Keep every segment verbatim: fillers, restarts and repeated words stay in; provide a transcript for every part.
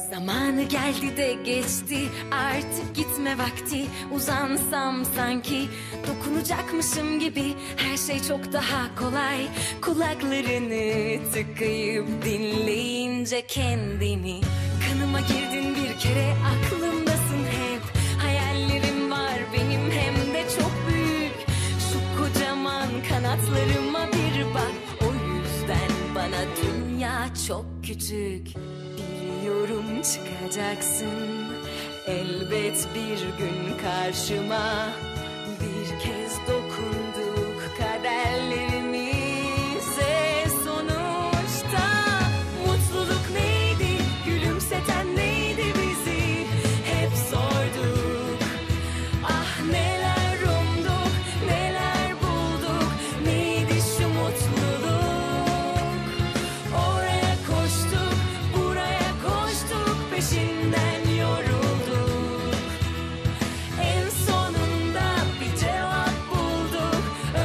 Zamanı geldi de geçti, artık gitme vakti. Uzansam sanki dokunacakmışım gibi, her şey çok daha kolay. Kulaklarını tıkayıp dinleyince kendimi, kanıma girdin bir kere, aklımdasın hep. Hayallerim var benim, hem de çok büyük. Şu kocaman kanatlarıma bir bak, o yüzden bana dünya çok küçük. Biliyorum çıkacaksın elbet bir gün karşıma. Bir kez dokunduk kaderlerimize sonuçta. Mutluluk neydi, gülümseten neydi bizi, hep sorduk. Ah neler umduk, neler bulduk, neydi şu mutluluk. Oraya koştuk, buraya koştuk, peşinden yorulduk. En sonunda bir cevap bulduk,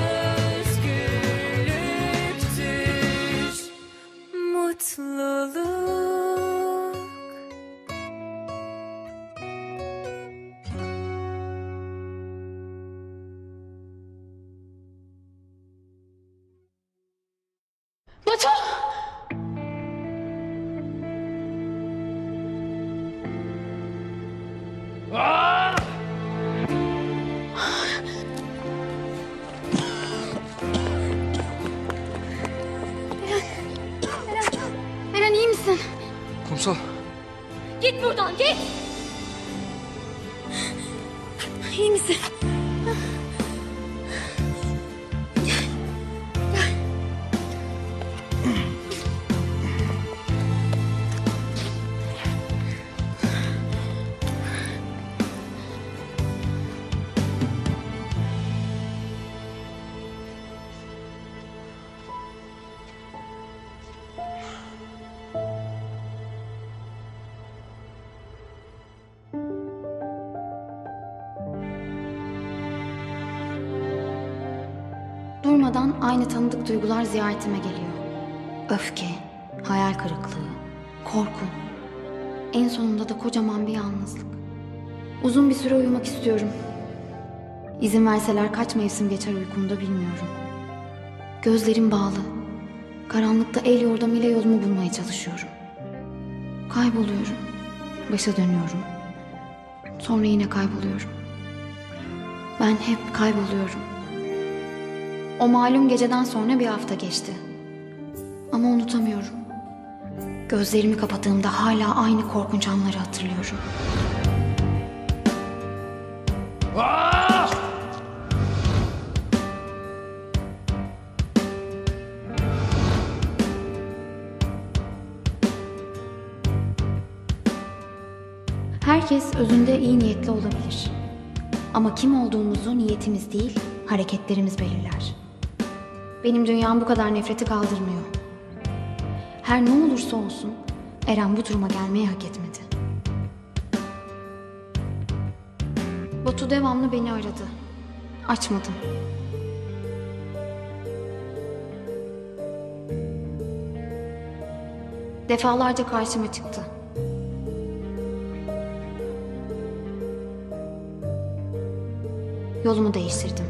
özgürlüktür mutluluk. Batu! Eren iyi misin? Kumsal. Git buradan, git! İyi misin? Durmadan aynı tanıdık duygular ziyaretime geliyor. Öfke, hayal kırıklığı, korku. En sonunda da kocaman bir yalnızlık. Uzun bir süre uyumak istiyorum. İzin verseler kaç mevsim geçer uykumda bilmiyorum. Gözlerim bağlı. Karanlıkta el yordamıyla yolumu bulmaya çalışıyorum. Kayboluyorum. Başa dönüyorum. Sonra yine kayboluyorum. Ben hep kayboluyorum. O malum geceden sonra bir hafta geçti. Ama unutamıyorum. Gözlerimi kapattığımda hala aynı korkunç anları hatırlıyorum. Ah! Herkes özünde iyi niyetli olabilir. Ama kim olduğumuzu niyetimiz değil, hareketlerimiz belirler. Benim dünyam bu kadar nefreti kaldırmıyor. Her ne olursa olsun Eren bu duruma gelmeyi hak etmedi. Batu devamlı beni aradı. Açmadım. Defalarca karşıma çıktı. Yolumu değiştirdim.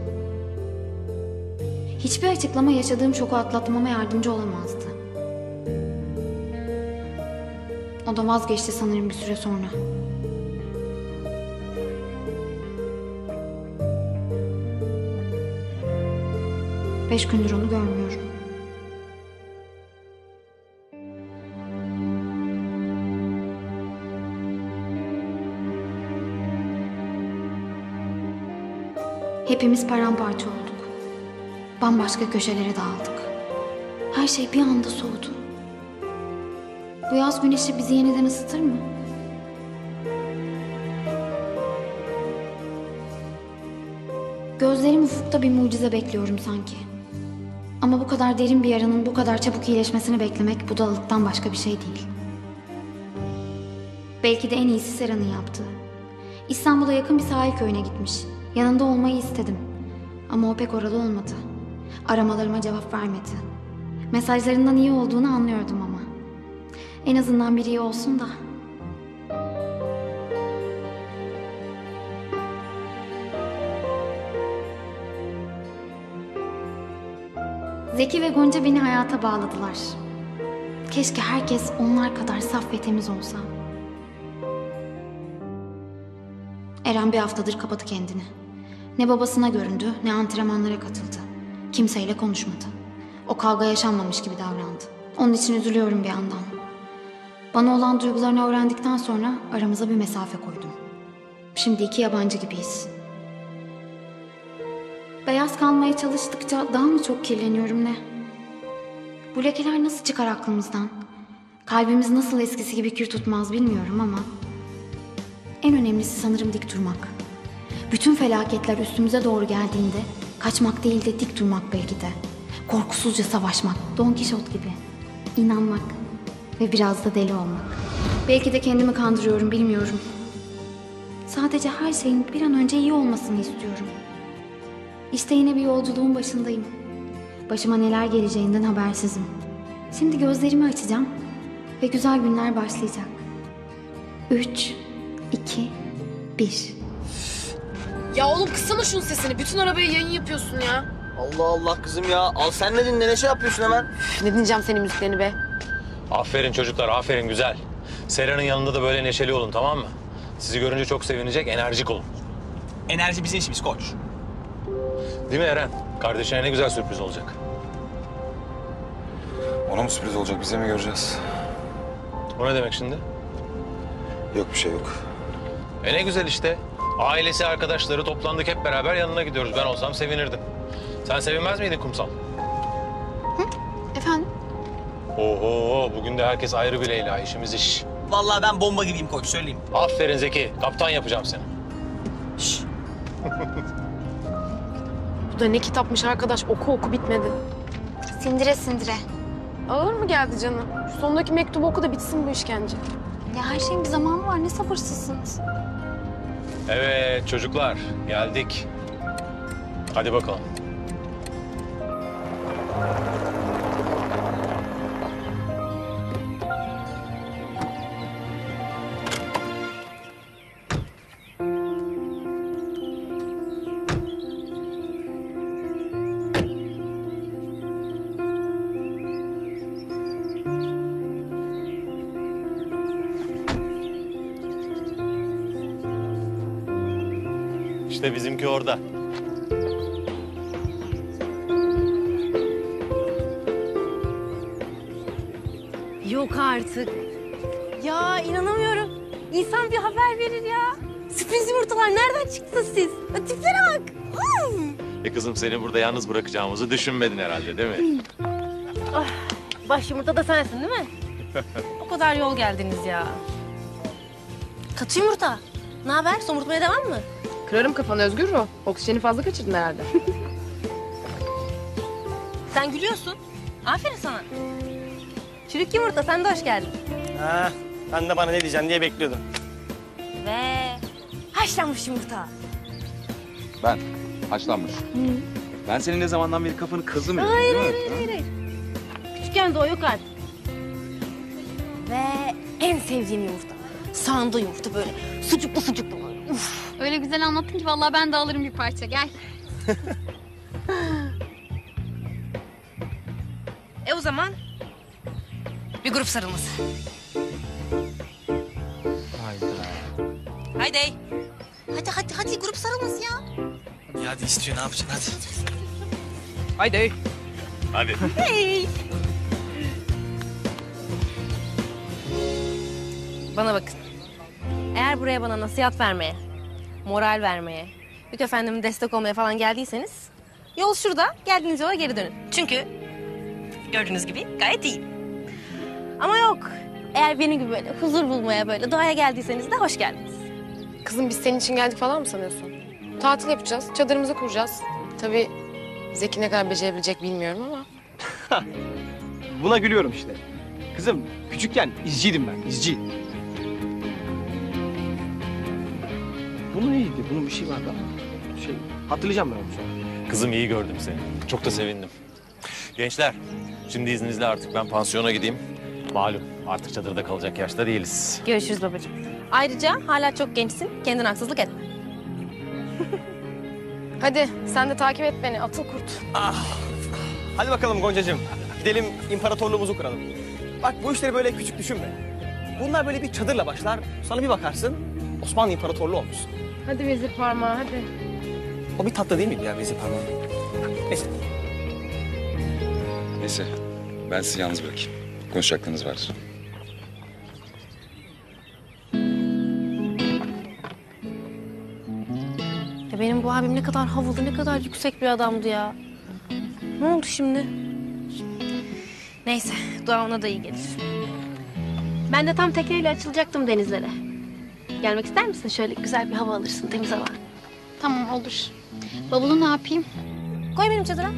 Hiçbir açıklama yaşadığım şoku atlatmama yardımcı olamazdı. O da vazgeçti sanırım bir süre sonra. Beş gündür onu görmüyorum. Hepimiz paramparça olduk. Bambaşka köşelere dağıldık. Her şey bir anda soğudu. Bu yaz güneşi bizi yeniden ısıtır mı? Gözlerim ufukta bir mucize bekliyorum sanki. Ama bu kadar derin bir yaranın bu kadar çabuk iyileşmesini beklemek budalalıktan başka bir şey değil. Belki de en iyisi Sera'nın yaptığı. İstanbul'a yakın bir sahil köyüne gitmiş. Yanında olmayı istedim. Ama o pek oralı olmadı. Aramalarıma cevap vermedi. Mesajlarından iyi olduğunu anlıyordum ama. En azından biri iyi olsun da Zeki ve Gonca beni hayata bağladılar. Keşke herkes onlar kadar saf ve temiz olsa. Eren bir haftadır kapadı kendini. Ne babasına göründü, ne antrenmanlara katıldı. Kimseyle konuşmadı. O kavga yaşanmamış gibi davrandı. Onun için üzülüyorum bir yandan. Bana olan duygularını öğrendikten sonra aramıza bir mesafe koydum. Şimdi iki yabancı gibiyiz. Beyaz kalmaya çalıştıkça daha mı çok kirleniyorum ne? Bu lekeler nasıl çıkar aklımızdan? Kalbimiz nasıl eskisi gibi kür tutmaz bilmiyorum ama... en önemlisi sanırım dik durmak. Bütün felaketler üstümüze doğru geldiğinde kaçmak değil de dik durmak belki de. Korkusuzca savaşmak, Don Kişot gibi. İnanmak ve biraz da deli olmak. Belki de kendimi kandırıyorum bilmiyorum. Sadece her şeyin bir an önce iyi olmasını istiyorum. İşte yine bir yolculuğun başındayım. Başıma neler geleceğinden habersizim. Şimdi gözlerimi açacağım ve güzel günler başlayacak. Üç, iki, bir. Ya oğlum kıssana şunun sesini. Bütün arabaya yayın yapıyorsun ya. Allah Allah kızım ya. Al sen de dinle. Ne şey yapıyorsun hemen? Üf, ne dinleyeceğim senin müziklerini be. Aferin çocuklar, aferin güzel. Sera'nın yanında da böyle neşeli olun, tamam mı? Sizi görünce çok sevinecek, enerjik olun. Enerji bizim işimiz koç. Değil mi Eren? Kardeşine ne güzel sürpriz olacak. Ona mı sürpriz olacak? Bize mi göreceğiz? O ne demek şimdi? Yok bir şey yok. E ne güzel işte. Ailesi, arkadaşları toplandık, hep beraber yanına gidiyoruz. Ben olsam sevinirdim. Sen sevinmez miydin Kumsal? Efendim? Oho, bugün de herkes ayrı bir Leyla. İşimiz iş. Vallahi ben bomba gibiyim koç söyleyeyim. Aferin Zeki. Kaptan yapacağım seni. Şş. Bu da ne kitapmış arkadaş. Oku oku bitmedi. Sindire sindire. Ağır mı geldi canım? Şu sondaki mektubu oku da bitsin bu işkence. Ya her şeyin bir zamanı var. Ne sabırsızsınız. Evet çocuklar, geldik. Hadi bakalım. İşte bizimki orada. Yok artık. Ya inanamıyorum. İnsan bir haber verir ya. Sürpriz yumurtalar nereden çıktınız siz? Ya, tiplere bak. Hmm. E kızım seni burada yalnız bırakacağımızı düşünmedin herhalde değil mi? Baş yumurta da sensin değil mi? O kadar yol geldiniz ya. Katı yumurta. Ne haber? Somurtmaya devam mı? Kırarım kafanı Özgür o. Oksijeni fazla kaçırdın herhalde. Sen gülüyorsun. Aferin sana. Çürük yumurta sen de hoş geldin. Ha, ben de bana ne diyeceksin diye bekliyordum. Ve haşlanmış yumurta. Ben haşlanmış. Ben senin ne zamandan beri kafanı kazım Hayır, değil mi? hayır, hayır, hayır. Küçükken de o yok artık. Ve en sevdiğim yumurta. Sağında yumurta böyle. Sucuklu sucuklu böyle. Uf. Öyle güzel anlattın ki vallahi ben de alırım bir parça. Gel. E o zaman bir grup sarılması. Hayda. Haydi. Hadi hadi hadi grup sarılması ya. Hadi, hadi istiyor ne yapacaksın hadi. Haydi. Hadi. Hey. Bana bakın. Eğer buraya bana nasihat vermeye, moral vermeye, Büyük efendime destek olmaya falan geldiyseniz yol şurada, geldiğiniz yola geri dönün. Çünkü gördüğünüz gibi gayet iyi. Ama yok, eğer benim gibi böyle huzur bulmaya, böyle doğaya geldiyseniz de hoş geldiniz. Kızım biz senin için geldik falan mı sanıyorsun? Tatil yapacağız, çadırımızı kuracağız. Tabii Zeki ne kadar becerebilecek bilmiyorum ama. Buna gülüyorum işte. Kızım küçükken izciydim ben izci. Bunun iyiydi. Bunun bir şey vardı ama. Şey, hatırlayacağım ben onu sonra. Kızım iyi gördüm seni. Çok da sevindim. Gençler, şimdi izninizle artık ben pansiyona gideyim. Malum artık çadırda kalacak yaşta değiliz. Görüşürüz babacığım. Ayrıca hala çok gençsin, kendine haksızlık etme. Hadi sen de takip et beni, atıl kurt. Hadi bakalım Goncacığım. Gidelim imparatorluğumuzu kuralım. Bak bu işleri böyle küçük düşünme. Bunlar böyle bir çadırla başlar. Sonra bir bakarsın Osmanlı İmparatorluğu olmuşsun. Hadi vezir parmağı hadi. O bir tatlı değil miydi ya vezir parmağı? Neyse. Neyse ben sizi yalnız bırakayım. Konuşacaklarınız vardır. Ya benim bu abim ne kadar havalı, ne kadar yüksek bir adamdı ya. Ne oldu şimdi? Neyse, dua ona da iyi gelir. Ben de tam tekneyle açılacaktım denizlere. Gelmek ister misin? Şöyle güzel bir hava alırsın, temiz hava. Tamam olur. Bavulu ne yapayım? Koy benim çadıra.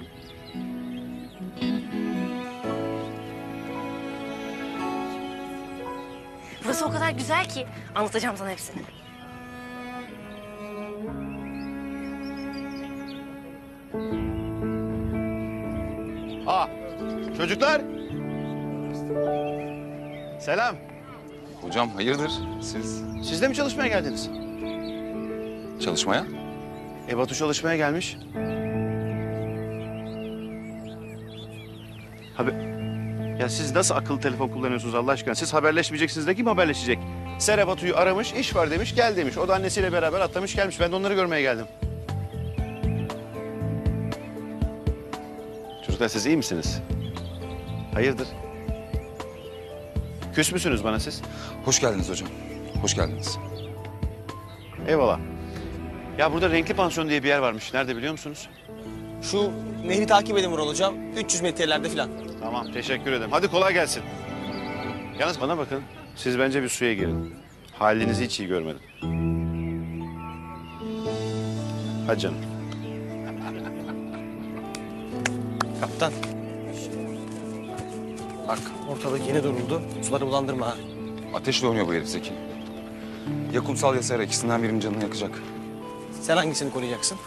Burası o kadar güzel ki anlatacağım sana hepsini. Ha, çocuklar. Selam. Hocam hayırdır siz Siz de mi çalışmaya geldiniz? çalışmaya? E Batu çalışmaya gelmiş. Abi, ya siz nasıl akıllı telefon kullanıyorsunuz Allah aşkına? Siz haberleşmeyeceksiniz de kim haberleşecek? Sera Batu'yu aramış, iş var demiş, gel demiş. O da annesiyle beraber atlamış gelmiş. Ben de onları görmeye geldim. Çocuklar siz iyi misiniz? Hayırdır? Küs müsünüz bana siz? Hoş geldiniz hocam. Hoş geldiniz. Eyvallah. Ya burada Renkli Pansiyon diye bir yer varmış. Nerede biliyor musunuz? Şu nehri takip edin Vural hocam. üç yüz metrelerde falan. Tamam, teşekkür ederim. Hadi kolay gelsin. Yalnız bana bakın. Siz bence bir suya girin. Halinizi hiç iyi görmedim. Hadi canım. Kaptan. Bak ortalık yeni duruldu. Suları bulandırma ha. Ateşle oynuyor bu herif Zeki. Ya kumsal ya sera ikisinden birinin canını yakacak. Sen hangisini koruyacaksın?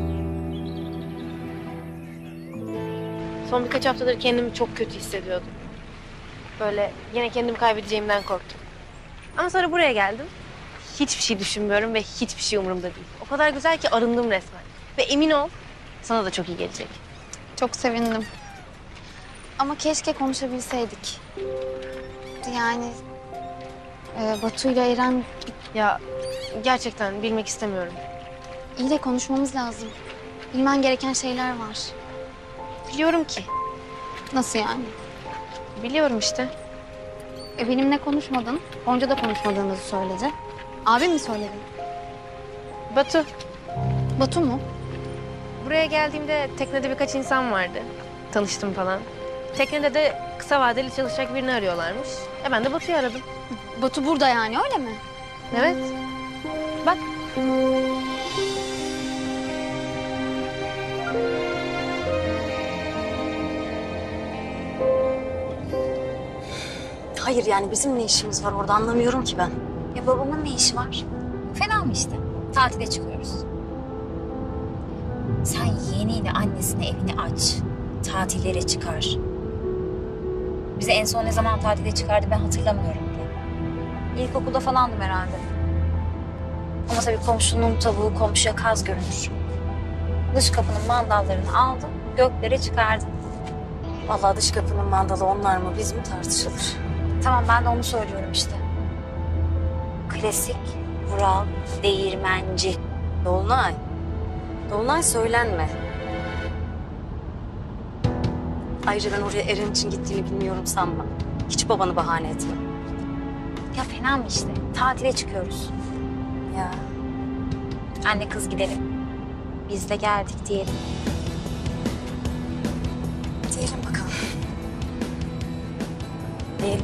Son birkaç haftadır kendimi çok kötü hissediyordum. Böyle yine kendimi kaybedeceğimden korktum. Ama sonra buraya geldim. Hiçbir şey düşünmüyorum ve hiçbir şey umurumda değil. O kadar güzel ki arındım resmen. Ve emin ol sana da çok iyi gelecek. Çok sevindim. Ama keşke konuşabilseydik. Yani e, Batu ile Eren Ya gerçekten bilmek istemiyorum. iyi de konuşmamız lazım. Bilmen gereken şeyler var. Biliyorum ki. Nasıl yani? Biliyorum işte. E, benimle konuşmadın. Gonca da konuşmadığınızı söyledi. Abim mi söyledi? Batu, Batu mu? buraya geldiğimde teknede birkaç insan vardı. Tanıştım falan. Teknede de kısa vadeli çalışacak birini arıyorlarmış. E ben de Batu'yu aradım. Batu burada yani öyle mi? Evet. Bak. Hayır yani bizim ne işimiz var orada anlamıyorum ki ben. Ya babamın ne işi var? Fena mı işte? Tatile çıkıyoruz. Sen yeğeniyle annesine evini aç. Tatillere çıkar. Bize en son ne zaman tatile çıkardı ben hatırlamıyorum bile. İlkokulda falandım herhalde. Ama tabii komşunun tavuğu komşuya kaz görünür. Dış kapının mandallarını aldım, göklere çıkardım. Vallahi dış kapının mandalı onlar mı biz mi tartışılır. Tamam ben de onu söylüyorum işte. Klasik, Vural, değirmenci. Dolunay. Dolunay söylenme. Ayrıca ben oraya Eren için gittiğini bilmiyorum sanma. Hiç babanı bahane etme. Ya fena mı işte? Tatile çıkıyoruz. Ya Anne kız gidelim. Biz de geldik diyelim. diyelim bakalım. Diyelim.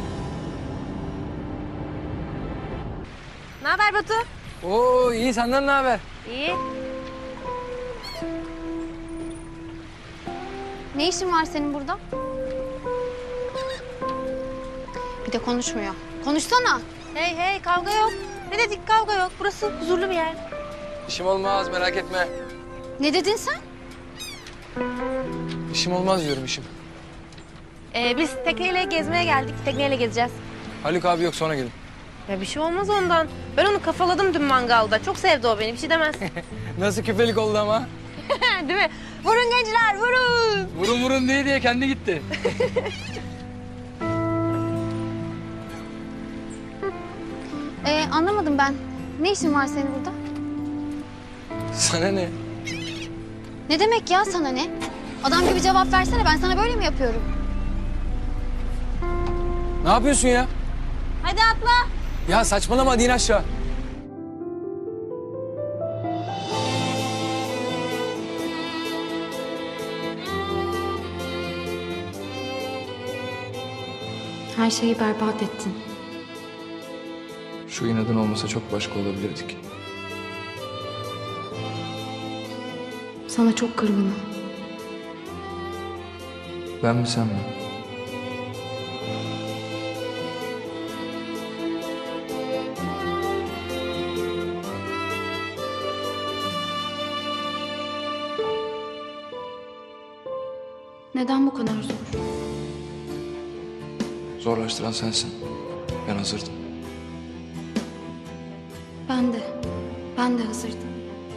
Ne haber Batu? Oo iyi, senden ne haber? İyi. Ne işin var senin burada? Bir de konuşmuyor. Konuşsana. Hey hey kavga yok. Ne dedik kavga yok. Burası huzurlu bir yer. İşim olmaz, merak etme. Ne dedin sen? İşim olmaz diyorum, işim. Ee, biz tekneyle gezmeye geldik. Tekneyle gezeceğiz. Haluk abi yok, sonra gelin. Ya bir şey olmaz ondan. Ben onu kafaladım dün mangalda. Çok sevdi o beni. Bir şey demez. Nasıl küpelik oldu ama? Değil mi? Vurun gençler, vurun. Vurun vurun diye diye kendi gitti. Ee, anlamadım ben. Ne işin var senin burada? Sana ne? Ne demek ya sana ne? Adam gibi cevap versene, ben sana böyle mi yapıyorum? Ne yapıyorsun ya? Hadi atla. Ya saçmalama, hadi in aşağı. Her şeyi berbat ettin. Şu inadın olmasa çok başka olabilirdik. Sana çok kırgınım. Ben mi sen mi? Neden bu kadar zor? Zorlaştıran sensin. Ben hazırdım. Ben de. Ben de hazırdım.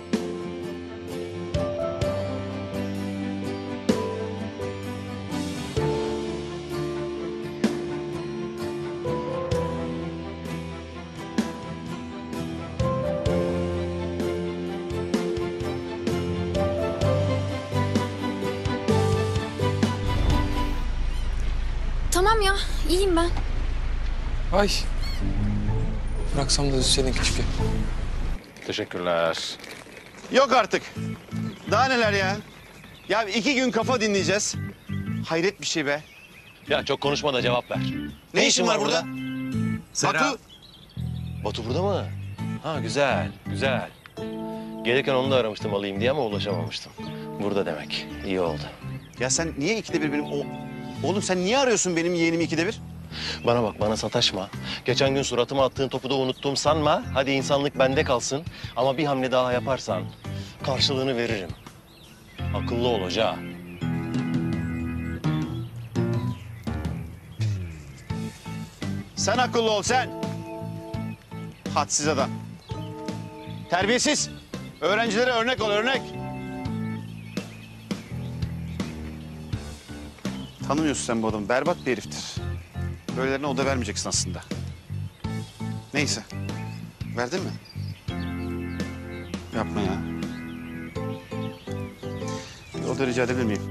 Tamam ya, iyiyim ben. Ay. Bıraksam da düşseydin keşke. Teşekkürler. Yok artık. Daha neler ya? Ya iki gün kafa dinleyeceğiz. Hayret bir şey be. Ya çok konuşma da cevap ver. Ne, işin var burada? Sera. Batu. Batu burada mı? Ha güzel, güzel. Gelirken onu da aramıştım alayım diye ama ulaşamamıştım. Burada demek. İyi oldu. Ya sen niye ikide bir benim... O... Oğlum sen niye arıyorsun benim yeğenimi ikide bir? Bana bak, bana sataşma. Geçen gün suratıma attığın topu da unuttum sanma. Hadi insanlık bende kalsın. Ama bir hamle daha yaparsan karşılığını veririm. Akıllı ol hoca. Sen akıllı ol sen. Hadsiz adam. Terbiyesiz. Öğrencilere örnek ol, örnek. Tanımıyorsun sen bu adamı. Berbat bir heriftir. Böylelerine oda vermeyeceksin aslında. Neyse. Verdin mi? Yapma ya. Bir oda rica edebilir miyim?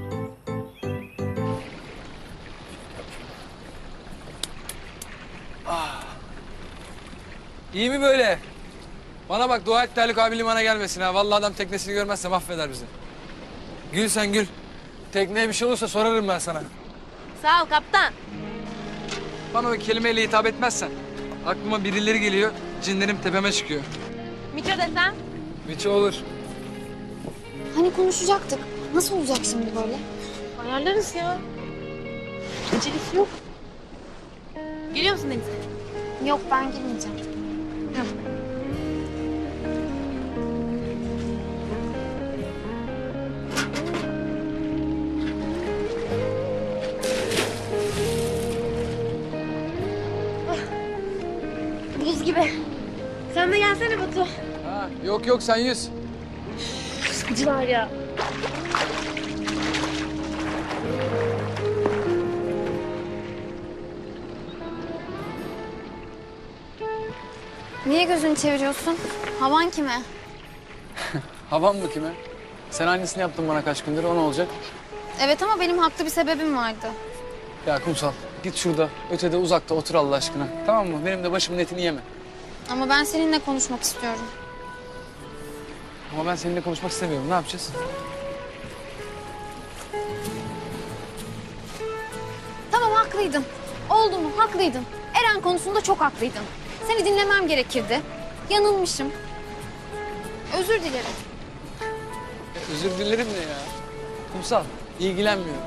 İyi mi böyle? Bana bak, dua et Haluk abi limana gelmesin ha. Vallahi adam teknesini görmezse mahveder bizi. Gül sen gül. Tekneye bir şey olursa sorarım ben sana. Sağ ol kaptan. Bana o kelimeyle hitap etmezsen aklıma birileri geliyor, cinlerim tepeme çıkıyor. Miço desem? Miço olur. Hani konuşacaktık. Nasıl olacak şimdi böyle? Ayarlarız ya. Acelesi yok. Geliyor musun Deniz'e? Yok, ben girmeyeceğim. Buz gibi. Sen de gelsene Batu. Ha, yok yok sen yüz. Sıkıcılar ya. Niye gözünü çeviriyorsun? Havan kime? Havan mı kime? Sen annesini yaptın bana kaç gündür, o ne olacak? Evet ama benim haklı bir sebebim vardı. Ya Kumsal, git şurada, ötede uzakta otur Allah aşkına. Tamam mı? Benim de başımın etini yeme. Ama ben seninle konuşmak istiyorum. Ama ben seninle konuşmak istemiyorum. Ne yapacağız? Tamam, haklıydın. Oldu mu? Haklıydın. Eren konusunda çok haklıydın. Seni dinlemem gerekirdi. Yanılmışım. Özür dilerim. Ya, özür dilerim ne ya? Kumsal, ilgilenmiyorum.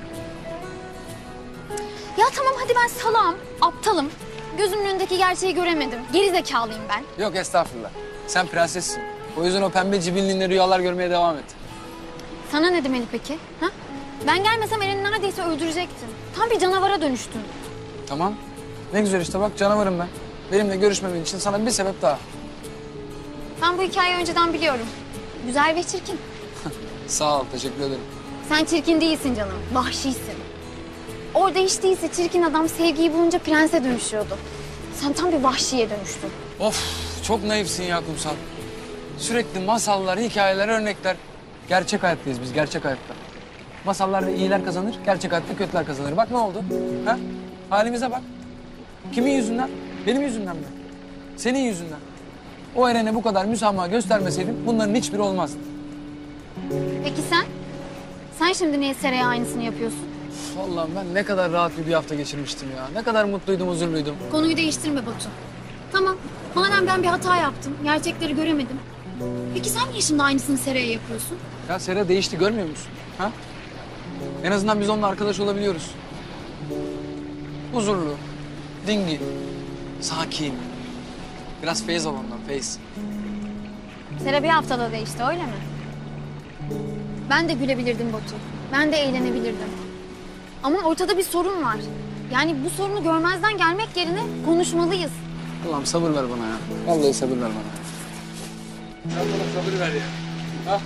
Ya tamam, hadi ben salağım, aptalım. Gözümün önündeki gerçeği göremedim. Geri zekalıyım ben. Yok estağfurullah. Sen prensessin. O yüzden o pembe cibinliğinle rüyalar görmeye devam et. Sana ne demeli peki? Ha? Ben gelmesem Eren'i neredeyse öldürecektin. Tam bir canavara dönüştün. Tamam. Ne güzel işte bak, canavarım ben. Benimle görüşmemen için sana bir sebep daha. Ben bu hikayeyi önceden biliyorum. Güzel ve çirkin. Sağ ol, teşekkür ederim. Sen çirkin değilsin canım, vahşisin. Orada hiç değilse çirkin adam sevgiyi bulunca prense dönüşüyordu. Sen tam bir vahşiye dönüştün. Of, çok naifsin ya Kumsal. Sürekli masallar, hikayeler, örnekler. Gerçek hayattayız biz, gerçek hayatta. Masallarda iyiler kazanır, gerçek hayatta kötüler kazanır. Bak ne oldu? Ha? Halimize bak. Kimin yüzünden? Benim yüzümden mi? Senin yüzünden. O Eren'e bu kadar müsamaha göstermeseydin bunların hiçbiri olmazdı. Peki sen? Sen şimdi niye Sera'ya aynısını yapıyorsun? Vallahi ben ne kadar rahat bir hafta geçirmiştim ya. Ne kadar mutluydum, huzurluydum. Konuyu değiştirme Batu. Tamam, madem ben bir hata yaptım, gerçekleri göremedim. Peki sen niye şimdi aynısını Sera'ya yapıyorsun? Ya Sera değişti, görmüyor musun? Ha? En azından biz onunla arkadaş olabiliyoruz. Huzurlu, dingin, sakin. Biraz feyz ol ondan, feyz. Sera bir haftada değişti, öyle mi? Ben de gülebilirdim Batu. Ben de eğlenebilirdim. Ama ortada bir sorun var. Yani bu sorunu görmezden gelmek yerine konuşmalıyız. Allah'ım sabır ver bana ya. Vallahi sabır ver bana. Sen bana sabır ver ya. Ha?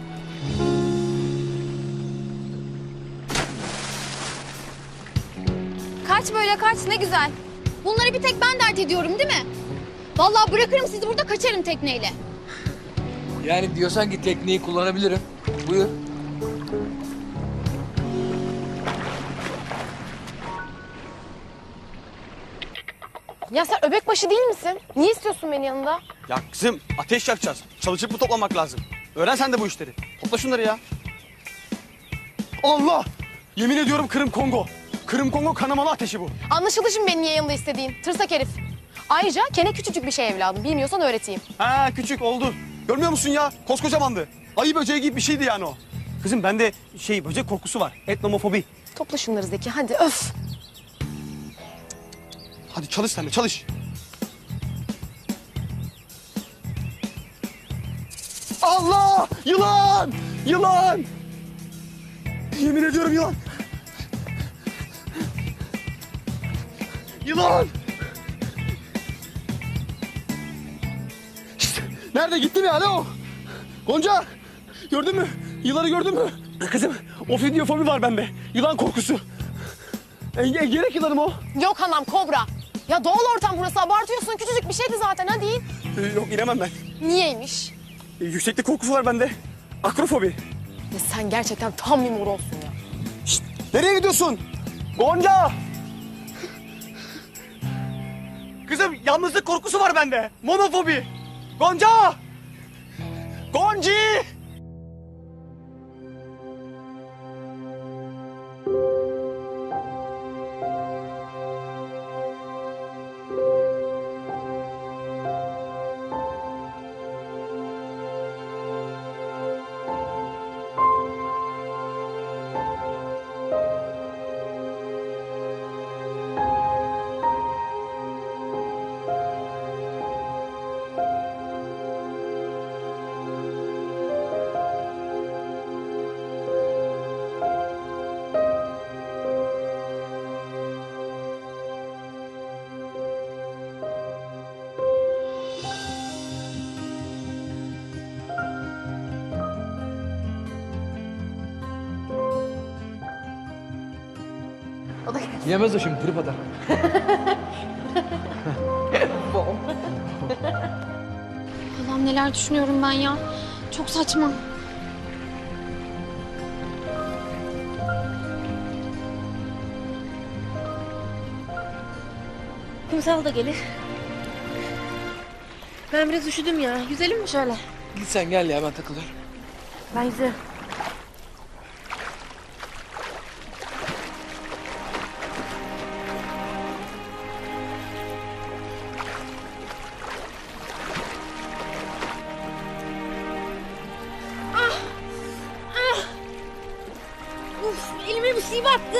Kaç böyle kaç, ne güzel. Bunları bir tek ben dert ediyorum değil mi? Vallahi bırakırım sizi burada, kaçarım tekneyle. Yani diyorsan ki tekniği kullanabilirim. Buyur. Ya sen öbek başı değil misin? Niye istiyorsun beni yanında? Ya kızım ateş yakacağız. Çalışıp mı toplamak lazım? Öğren sen de bu işleri. Topla şunları ya. Allah! Yemin ediyorum Kırım Kongo. Kırım Kongo kanamalı ateşi bu. Anlaşıldı şimdi beni niye yanında istediğin. Tırsak herif. Ayrıca kene küçücük bir şey evladım. Bilmiyorsan öğreteyim. Ha küçük oldu. Görmüyor musun ya? Koskocamandı. Ayı böceği gibi bir şeydi yani o. Kızım bende şey böcek korkusu var. Etnomofobi. Topla şunları Zeki hadi öf. Hadi çalış sen de çalış. Allah! Yılan! Yılan! Yemin ediyorum yılan. Yılan! Şişt, nerede gitti mi? Alo! Gonca! Gördün mü? Yılanı gördün mü? Kızım, ofidiofobi var bende. Yılan korkusu. E, e, gerek yılanım o. Yok anam kobra. Ya doğal ortam burası abartıyorsun. Küçücük bir şeydi zaten hadi in. E, yok inemem ben. Niyeymiş? E, yükseklik korkusu var bende. Akrofobi. Ya sen gerçekten tam bir morolsun ya. Şişt, nereye gidiyorsun? Gonca! Kızım yalnızlık korkusu var bende. Monofobi. Gonca! Gonci! Yemez o şimdi, trip atar. Allah'ım neler düşünüyorum ben ya. Çok saçma. Kumsal da gelir. Ben biraz üşüdüm ya. Yüzelim mi şöyle? Git sen gel ya, ben takılıyorum. Ben yüzerim. Ah! Ah! Uf, elime bir şey battı.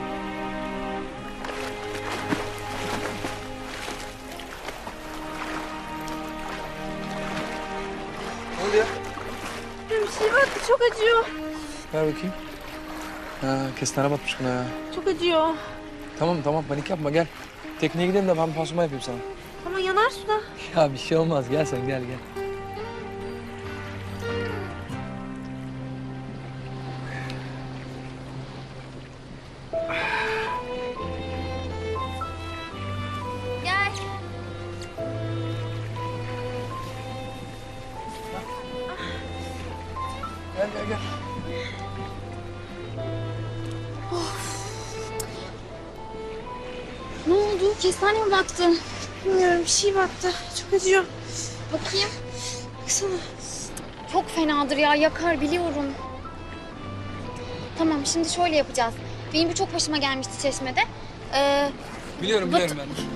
Ne oldu ya? Bir şey battı, çok acıyor. Ver bakayım. Ha, kestane batmış buna ya. Çok acıyor. Tamam tamam, panik yapma, gel. Tekneye gidelim de ben pansuman yapayım sana. Ama yanar suda. Ya bir şey olmaz, gel sen gel gel. Gel gel gel. Ne oldu? Kestane mi battı? Bilmiyorum, bir şey battı. Çok acıyor. Bakayım. Baksana. Çok fenadır ya, yakar biliyorum. Tamam, şimdi şöyle yapacağız. Benim bir çok başıma gelmişti Çeşme'de. Ee, Biliyorum Bat- biliyorum ben.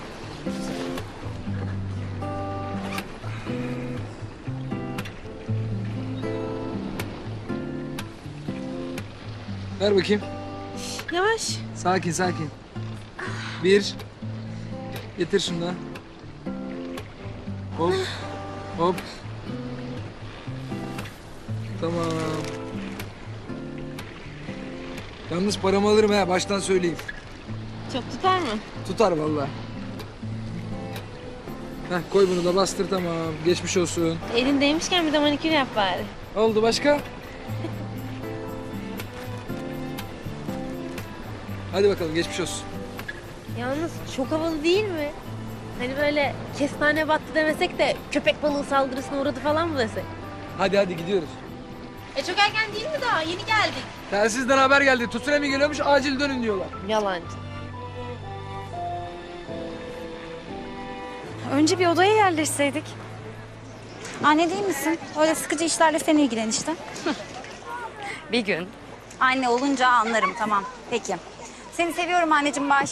Ver bakayım. Yavaş. Sakin sakin. Bir. Getir şunu da. Hop. Hop. Tamam. Yalnız paramı alırım ha, baştan söyleyeyim. Çok tutar mı? Tutar vallahi. Heh, koy bunu da bastır, tamam. Geçmiş olsun. Elindeymişken bir de manikür yap bari. Oldu başka? Hadi bakalım, geçmiş olsun. Yalnız çok havalı değil mi? Hani böyle kestane battı demesek de köpek balığı saldırısına uğradı falan mı desek? Hadi hadi gidiyoruz. E çok erken değil mi daha? Yeni geldik. Telsizden haber geldi. Tsunami geliyormuş, acil dönün diyorlar. Yalancı. Önce bir odaya yerleşseydik. Anne değil misin? Öyle sıkıcı işlerle sen ilgilen işte. Bir gün. Anne olunca anlarım, tamam. Peki. Seni seviyorum anneciğim, baş.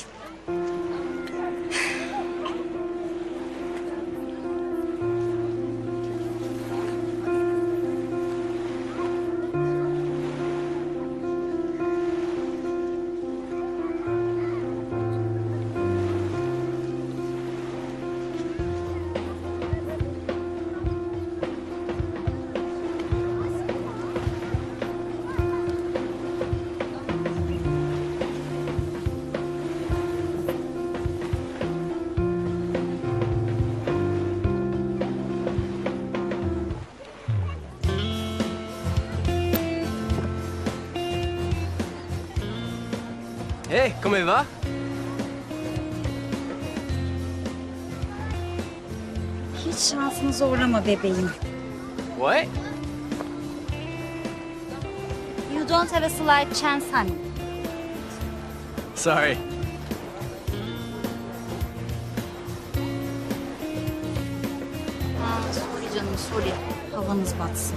Hey, come va? Hiç şansını zorlama bebeğim. What? You don't have a slight chance, honey. Sorry. Aa, sorry canım, sorry. Havanız batsın.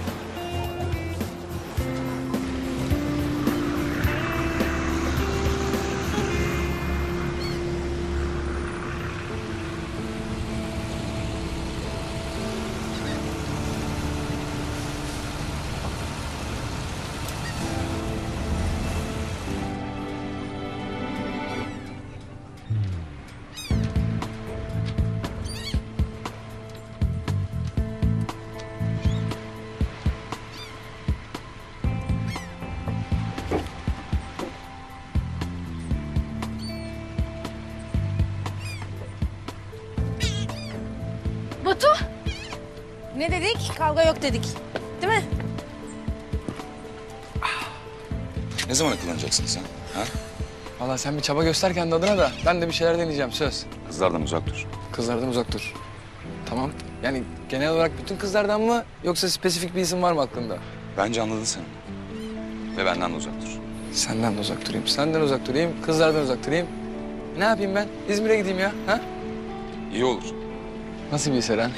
Batu! Ne dedik? Kavga yok dedik. Değil mi? Ne zaman akıllanacaksın sen? Ha? Vallahi sen bir çaba göster kendi adına da ben de bir şeyler deneyeceğim, söz. Kızlardan uzak dur. Kızlardan uzak dur. Tamam. Yani genel olarak bütün kızlardan mı yoksa spesifik bir isim var mı aklında? Bence anladın sen. Ve benden de uzak dur. Senden de uzak durayım, senden uzak durayım, kızlardan uzak durayım. Ne yapayım ben? İzmir'e gideyim ya, ha? İyi olur. Nasıl bir Seren?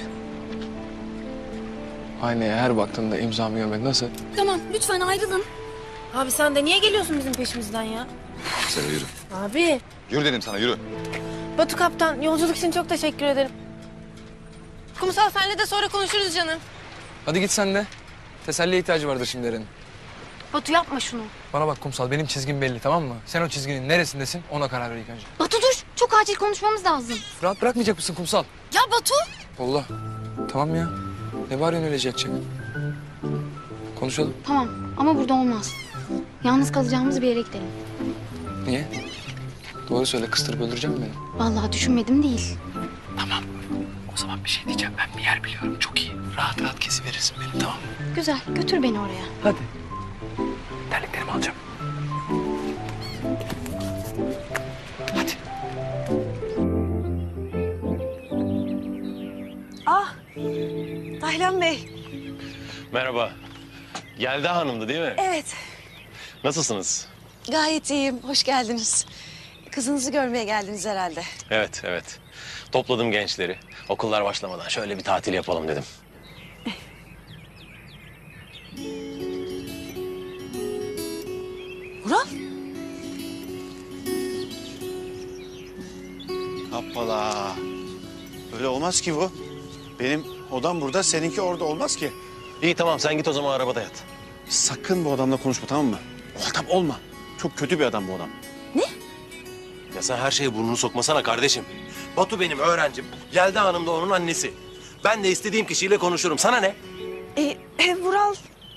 Aynaya her baktığında imzamı görmek nasıl? Tamam, lütfen ayrılın. Abi sen de niye geliyorsun bizim peşimizden ya? Sera yürü. Abi. Yürü dedim sana, yürü. Batu kaptan, yolculuk için çok teşekkür ederim. Kumsal, senle de sonra konuşuruz canım. Hadi git sen de. Teselliye ihtiyacı vardır şimdi Eren'in. Batu yapma şunu. Bana bak Kumsal, benim çizgim belli, tamam mı? Sen o çizginin neresindesin ona karar ver ilk önce. Batu dur, çok acil konuşmamız lazım. Rahat bırakmayacak mısın Kumsal? Ya Batu! Allah. Tamam ya. Ne bağırıyorsun öyle cek cek? Konuşalım. Tamam ama burada olmaz. Yalnız kalacağımız bir yere gidelim. Niye? Doğru söyle, kıstırıp öldürecek misin beni? Vallahi düşünmedim değil. Tamam. O zaman bir şey diyeceğim. Ben bir yer biliyorum, çok iyi. Rahat rahat kesiverirsin beni, tamam mı? Güzel, götür beni oraya. Hadi. Terliklerimi alacağım. Hadi. Ah, Taylan Bey. Merhaba. Yelda Hanım'dı değil mi? Evet, Nasılsınız? gayet iyiyim. Hoş geldiniz. Kızınızı görmeye geldiniz herhalde. Evet, evet. Topladım gençleri. Okullar başlamadan şöyle bir tatil yapalım dedim. Vural, Hoppala. Böyle olmaz ki bu. Benim odam burada, seninki orada olmaz ki. İyi tamam sen git o zaman arabada yat. Sakın bu adamla konuşma, tamam mı? Muhatap olma. Çok kötü bir adam bu adam. Ya sen her şeye burnunu sokmasana kardeşim. Batu benim öğrencim. Yelda Hanım da onun annesi. Ben de istediğim kişiyle konuşurum. Sana ne? e, e, Vural.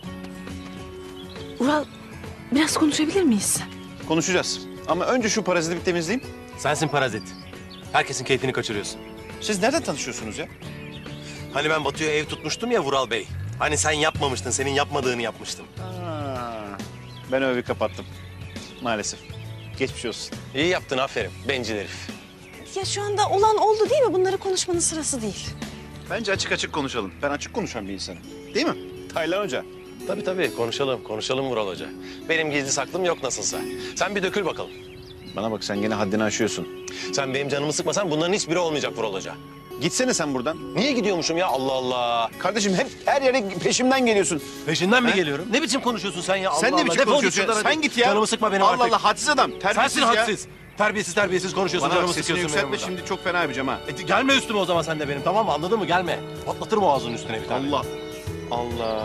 Vural, biraz konuşabilir miyiz? Konuşacağız. Ama önce şu paraziti bir temizleyeyim. Sensin parazit. Herkesin keyfini kaçırıyorsun. Siz nereden tanışıyorsunuz ya? Hani ben Batu'ya ev tutmuştum ya Vural Bey. Hani sen yapmamıştın, senin yapmadığını yapmıştım. Aa, ben öyle kapattım. Maalesef. Geçmiş olsun. İyi yaptın, aferin. Bencil herif. Ya şu anda olan oldu değil mi? Bunları konuşmanın sırası değil. Bence açık açık konuşalım. Ben açık konuşan bir insanım. Değil mi? Taylan Hoca. Tabii tabii, konuşalım. Konuşalım Vural Hoca. Benim gizli saklım yok nasılsa. Sen bir dökül bakalım. Bana bak, sen gene haddini aşıyorsun. Sen benim canımı sıkmasan bunların hiçbiri olmayacak Vural Hoca. Gitsene sen buradan. Niye gidiyormuşum ya? Allah Allah. Kardeşim hep her yere peşimden geliyorsun. Peşinden mi He? geliyorum? Ne biçim konuşuyorsun sen ya? Allah Sen ne Allah. biçim Defol konuşuyorsun? git şuradan Sen hadi. git ya. Canımı sıkma benim Allah artık. Allah, hadsiz adam. Terbiyesiz Sensin ya. hadsiz. Terbiyesiz terbiyesiz konuşuyorsun. Bana bak, canımı sesini sıkıyorsun benim yükseltme, burada. şimdi çok fena yapacağım ha. E, gelme üstüme o zaman sen de benim, tamam mı? Anladın mı? Gelme. Patlatırım o ağzının üstüne bir tane. Allah. Allah.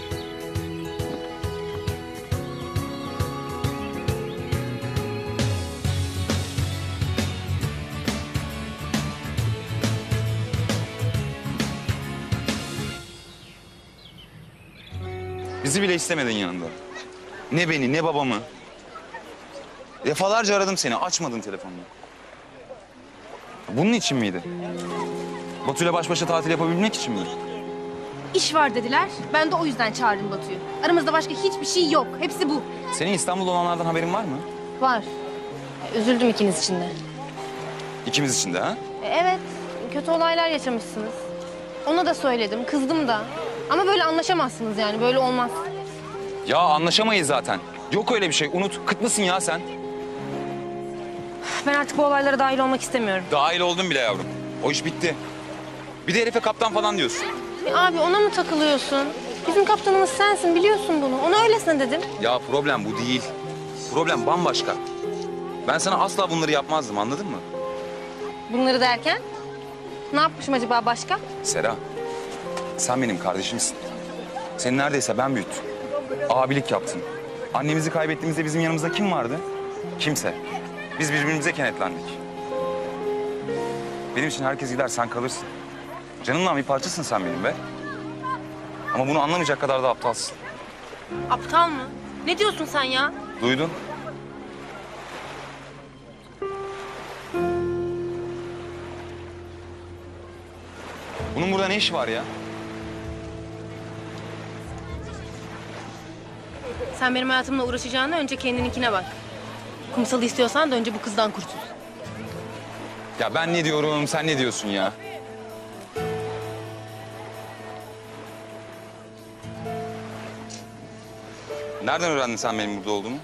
Bizi bile istemedin yanında. Ne beni, ne babamı. Defalarca aradım seni, açmadın telefonunu. Bunun için miydi? Batu'yla baş başa tatil yapabilmek için miydi? İş var dediler. Ben de o yüzden çağırdım Batu'yu. Aramızda başka hiçbir şey yok. Hepsi bu. Senin İstanbul'da olanlardan haberin var mı? Var. Üzüldüm ikiniz için de. İkimiz için de ha? E, Evet. Kötü olaylar yaşamışsınız. Ona da söyledim. Kızdım da. Ama böyle anlaşamazsınız yani. Böyle olmaz. Ya anlaşamayız zaten. Yok öyle bir şey. Unut. Kıt mısın ya sen? Ben artık bu olaylara dahil olmak istemiyorum. Dahil oldun bile yavrum. O iş bitti. Bir de herife kaptan falan diyorsun. E, abi ona mı takılıyorsun? Bizim kaptanımız sensin. Biliyorsun bunu. Ona öylesine dedim. Ya problem bu değil. Problem bambaşka. Ben sana asla bunları yapmazdım, anladın mı? Bunları derken? Ne yapmışım acaba başka? Sera, sen benim kardeşimsin. Seni neredeyse ben büyüttüm. Abilik yaptın. Annemizi kaybettiğimizde bizim yanımızda kim vardı? Kimse. Biz birbirimize kenetlendik. Benim için herkes gider, sen kalırsın. Canımla bir parçasın sen benim be. Ama bunu anlamayacak kadar da aptalsın. Aptal mı? Ne diyorsun sen ya? Duydun? Bunun burada ne işi var ya? Sen benim hayatımla uğraşacağına önce kendininkine bak. Kumsalı istiyorsan da önce bu kızdan kurtul. Ya ben ne diyorum, sen ne diyorsun ya? Nereden öğrendin sen benim burada olduğumu?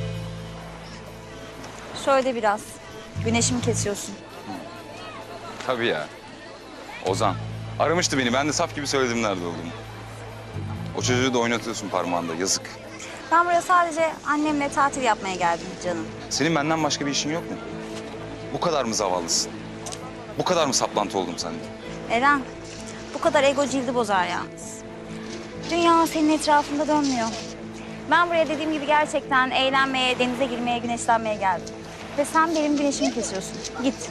Şöyle biraz. Güneşimi kesiyorsun. Tabii ya. Ozan. Aramıştı beni. Ben de saf gibi söyledim nerede olduğumu. O çocuğu da oynatıyorsun parmağında. Yazık. Ben buraya sadece annemle tatil yapmaya geldim canım. Senin benden başka bir işin yok mu? Bu kadar mı zavallısın? Bu kadar mı saplantı oldum sende? Eren, bu kadar ego cildi bozar yalnız. Dünya senin etrafında dönmüyor. Ben buraya dediğim gibi gerçekten eğlenmeye, denize girmeye, güneşlenmeye geldim. Ve sen benim güneşimi kesiyorsun. Git.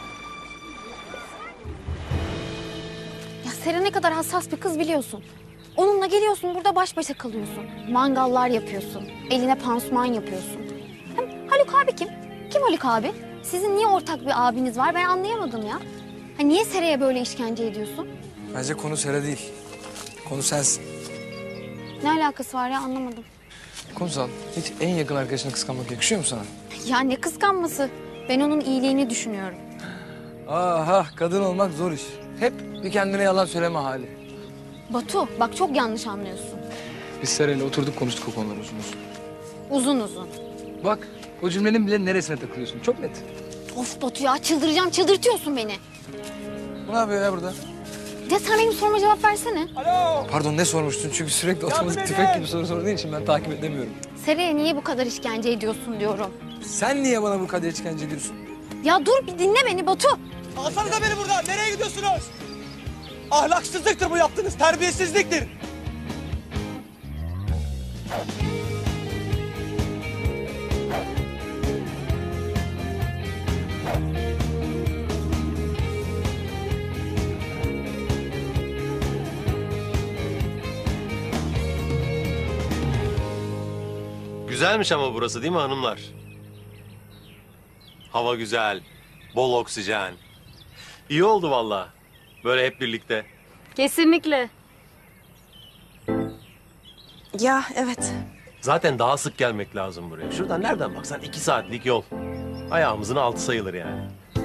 Ya Sera ne kadar hassas bir kız biliyorsun. Onunla geliyorsun burada baş başa kalıyorsun. Mangallar yapıyorsun. Eline pansuman yapıyorsun. Hem Haluk abi kim? Kim Haluk abi? Sizin niye ortak bir abiniz var ben anlayamadım ya. Ha, niye Sera'ya böyle işkence ediyorsun? Bence konu Sera değil. Konu sensin. Ne alakası var ya anlamadım. Kumsal, hiç en yakın arkadaşını kıskanmak yakışıyor mu sana? Ya ne kıskanması? Ben onun iyiliğini düşünüyorum. Aha, kadın olmak zor iş. Hep bir kendine yalan söyleme hali. Batu bak çok yanlış anlıyorsun. Biz Sera'yla oturduk konuştuk o konuları uzun uzun. Uzun uzun. Bak, o cümlenin bile neresine takılıyorsun? Çok net. Of Batu ya çıldıracağım çıldırtıyorsun beni. Bu ne yapıyor ya burada? Ya sen benim soruma cevap versene. Alo. Pardon ne sormuştun? Çünkü sürekli otomatik tüfek gibi soru sorduğun için ben takip edemiyorum. Sera'ya niye bu kadar işkence ediyorsun diyorum. Sen niye bana bu kadar işkence ediyorsun? Ya dur bir dinle beni Batu. Alsanıza beni buradan. Nereye gidiyorsunuz? Ahlaksızlıktır bu yaptığınız. Terbiyesizliktir. Güzelmiş ama burası değil mi hanımlar? Hava güzel, bol oksijen. İyi oldu vallahi. Böyle hep birlikte. Kesinlikle. Ya evet. Zaten daha sık gelmek lazım buraya. Şuradan nereden baksan iki saatlik yol. Ayağımızın altı sayılır yani.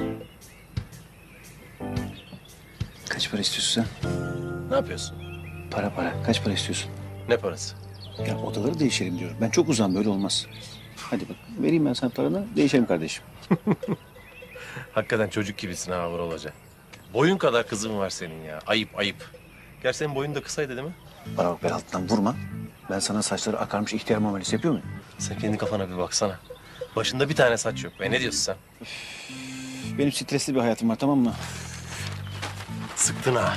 Kaç para istiyorsun sen? Ne yapıyorsun? Para para. Kaç para istiyorsun? Ne parası? Ya odaları değişelim diyorum. Ben çok uzağım böyle olmaz. Hadi bak vereyim ben sana paranı değişelim kardeşim. Hakikaten çocuk gibisin ha Vural Hoca. Boyun kadar kızın var senin ya. Ayıp ayıp. Gerçi senin boyun da kısaydı değil mi? Bana bak bel altından vurma. Ben sana saçları akarmış ihtiyar muamelesi yapıyor muyum? Sen kendi kafana bir baksana. Başında bir tane saç yok be. Ne diyorsun sen? Benim stresli bir hayatım var tamam mı? Sıktın ha.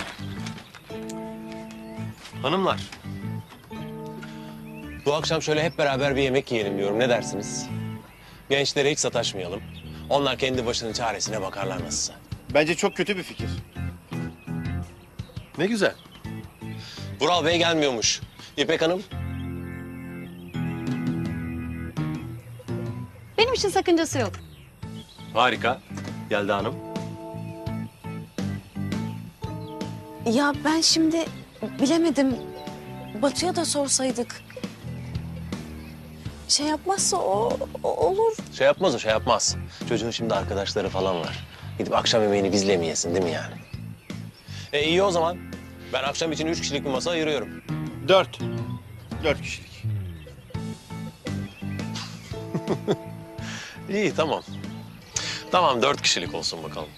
Hanımlar. Bu akşam şöyle hep beraber bir yemek yiyelim diyorum. Ne dersiniz? Gençlere hiç sataşmayalım. Onlar kendi başının çaresine bakarlar nasılsa. Bence çok kötü bir fikir. Ne güzel. Vural Bey gelmiyormuş. İpek Hanım. Benim için sakıncası yok. Harika. Yelda Hanım. Ya ben şimdi bilemedim. Batu'ya da sorsaydık. Şey yapmazsa o, o olur. Şey yapmaz o şey yapmaz. Çocuğun şimdi arkadaşları falan var. Gidip akşam yemeğini bizle mi yesin değil mi yani? E iyi o zaman. Ben akşam için üç kişilik bir masa ayırıyorum. Dört. Dört kişilik. İyi tamam. Tamam dört kişilik olsun bakalım.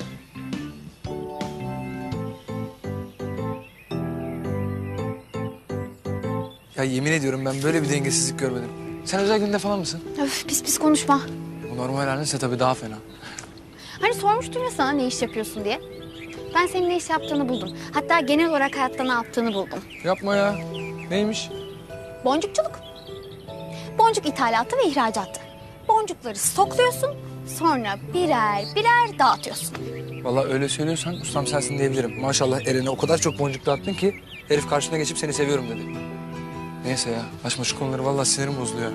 Ya yemin ediyorum ben böyle bir dengesizlik görmedim. Sen özel günde falan mısın? Öf pis pis konuşma. O normal halinse tabii daha fena. Hani sormuştum ya sana ne iş yapıyorsun diye. Ben senin ne iş yaptığını buldum. Hatta genel olarak hayatta ne yaptığını buldum. Yapma ya. Neymiş? Boncukçuluk. Boncuk ithalatı ve ihracatı. Boncukları stokluyorsun, sonra birer birer dağıtıyorsun. Vallahi öyle söylüyorsan ustam sensin diyebilirim. Maşallah Eren'e o kadar çok boncuk dağıttın ki herif karşına geçip seni seviyorum dedi. Neyse ya açma şu konuları vallahi sinirim bozuluyor.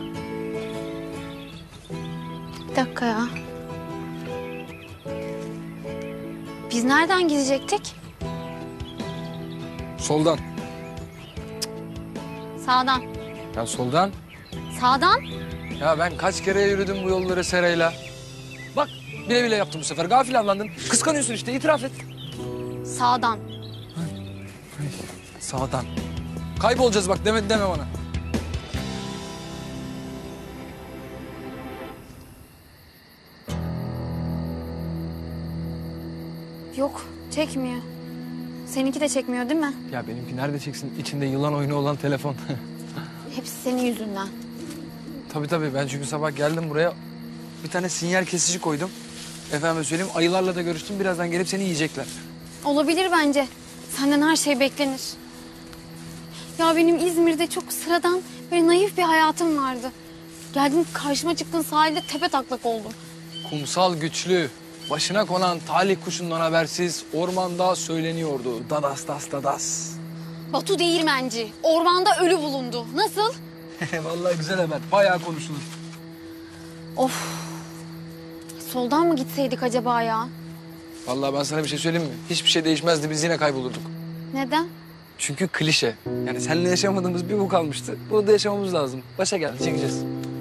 Bir dakika ya. Biz nereden gidecektik? Soldan. Sağdan. Ya soldan. Sağdan? Ya ben kaç kere yürüdüm bu yolları Sera'yla. Bak bile bile yaptım bu sefer. Gafil avlandın. Kıskanıyorsun işte itiraf et. Sağdan. Sağdan. Kaybolacağız bak deme, deme bana. Yok çekmiyor. Seninki de çekmiyor değil mi? Ya benimki nerede çeksin? İçinde yılan oyunu olan telefon. Hepsi senin yüzünden. Tabii tabii ben çünkü sabah geldim buraya. Bir tane sinyal kesici koydum. Efendim söyleyeyim ayılarla da görüştüm. Birazdan gelip seni yiyecekler. Olabilir bence. Senden her şey beklenir. Ya benim İzmir'de çok sıradan böyle naif bir hayatım vardı. Geldin karşıma çıktın sahilde tepe taklak oldum. Kumsal güçlü. Başına konan talih kuşundan habersiz ormanda söyleniyordu. Dadas das dadas. Batu değirmenci. Ormanda ölü bulundu. Nasıl? Vallahi güzel haber. Bayağı konuşulur. Of. Soldan mı gitseydik acaba ya? Vallahi ben sana bir şey söyleyeyim mi? Hiçbir şey değişmezdi. Biz yine kaybolurduk. Neden? Çünkü klişe. Yani seninle yaşamadığımız bir bu kalmıştı. Bunu da yaşamamız lazım. Başa geldi, çekeceğiz.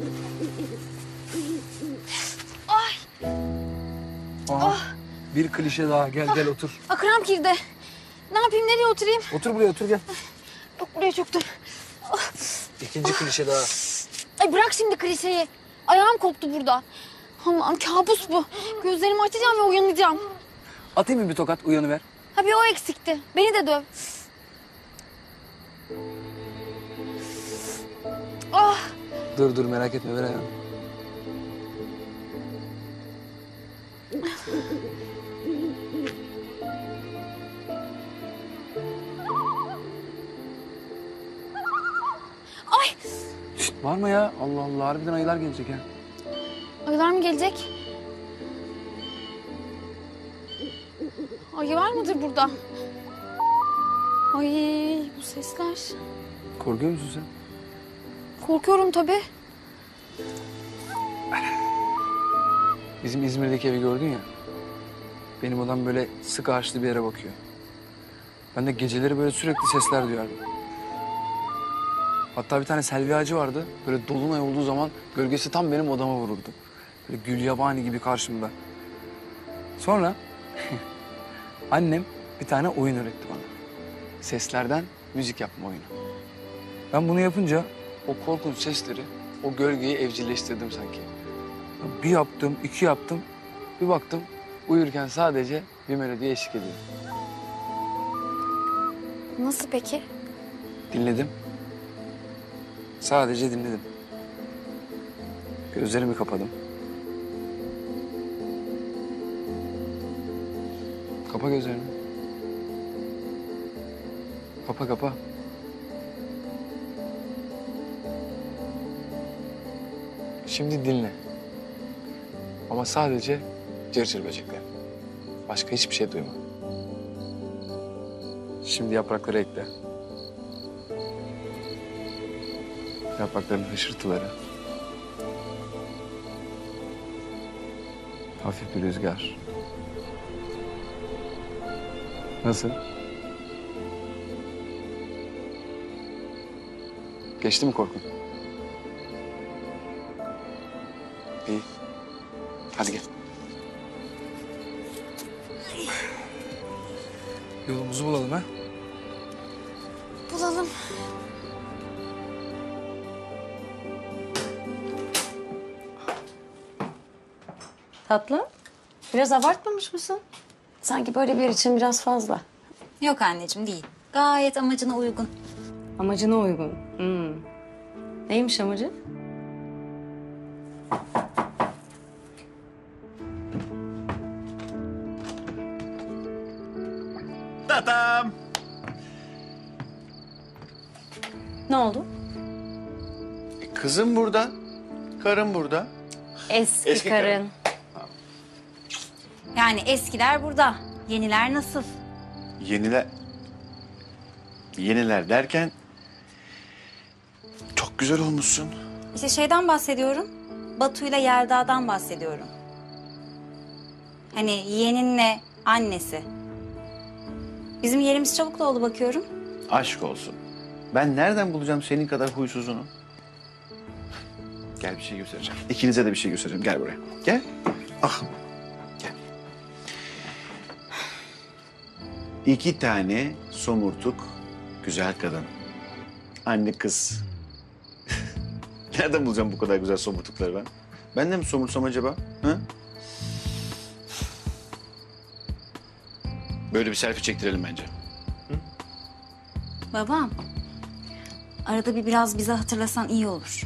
Ay. Aha, Ah. bir klişe daha. Gel gel otur. Ah, kramp girdi. Ne yapayım, nereye oturayım? Otur buraya, otur gel. Yok, buraya çöktüm. Ah. İkinci klişe daha. Ay bırak şimdi klişeyi. Ayağım koptu burada. Allah'ım kabus bu. Gözlerimi açacağım ve uyanacağım. Atayım mı bir tokat, uyanıver? Ha bir o eksikti. Beni de döv. Ah. Dur dur merak etme, ver ayağını. Ay. Şişt, var mı ya? Allah Allah, harbiden ayılar gelecek ha. Ayılar mı gelecek? Ayı var mıdır burada? Ay bu sesler. Korkuyor musun sen? Korkuyorum tabii. Bizim İzmir'deki evi gördün ya. Benim odam böyle sık ağaçlı bir yere bakıyor. Ben de geceleri böyle sürekli sesler duyardım. Hatta bir tane selvi ağacı vardı. Böyle dolunay olduğu zaman gölgesi tam benim odama vururdu. Böyle gül yabani gibi karşımda. Sonra annem bir tane oyun öğretti bana. Seslerden müzik yapma oyunu. Ben bunu yapınca o korkunç sesleri, o gölgeyi evcilleştirdim sanki. Bir yaptım, iki yaptım. Bir baktım uyurken sadece bir melodiye eşlik ediyor. Nasıl peki? Dinledim. Sadece dinledim. Gözlerimi kapadım. Kapa gözlerini. Kapa kapa. Şimdi dinle. Ama sadece cırcır böcekler. Başka hiçbir şey duyma. Şimdi yaprakları ekle. Yaprakların hışırtıları. Hafif bir rüzgar. Nasıl? Geçti mi korkun? İyi. Hadi gel. Yolumuzu bulalım ha. Bulalım. Tatlım, biraz abartmamış mısın? Sanki böyle bir yer için biraz fazla. Yok anneciğim değil. Gayet amacına uygun. Amacına uygun. Hmm. Neymiş amacı? Tatam. Ne oldu? E, kızım burada. Karım burada. Eski, Eski karın. karın. Yani eskiler burada. Yeniler nasıl? Yeniler... Yeniler derken... Çok güzel olmuşsun. İşte şeyden bahsediyorum. Batu'yla Yelda'dan bahsediyorum. Hani yeğeninle annesi. Bizim yerimiz çabuk doldu bakıyorum. Aşk olsun. Ben nereden bulacağım senin kadar huysuzunu? Gel bir şey göstereceğim. İkinize de bir şey göstereceğim. Gel buraya. Gel. Ah. Gel. İki tane somurtuk güzel kadın. Anne kız. Nereden bulacağım bu kadar güzel somurtukları ben? Ben de mi somursam acaba? Ha? Böyle bir selfie çektirelim bence. Babam, arada bir biraz bize hatırlasan iyi olur.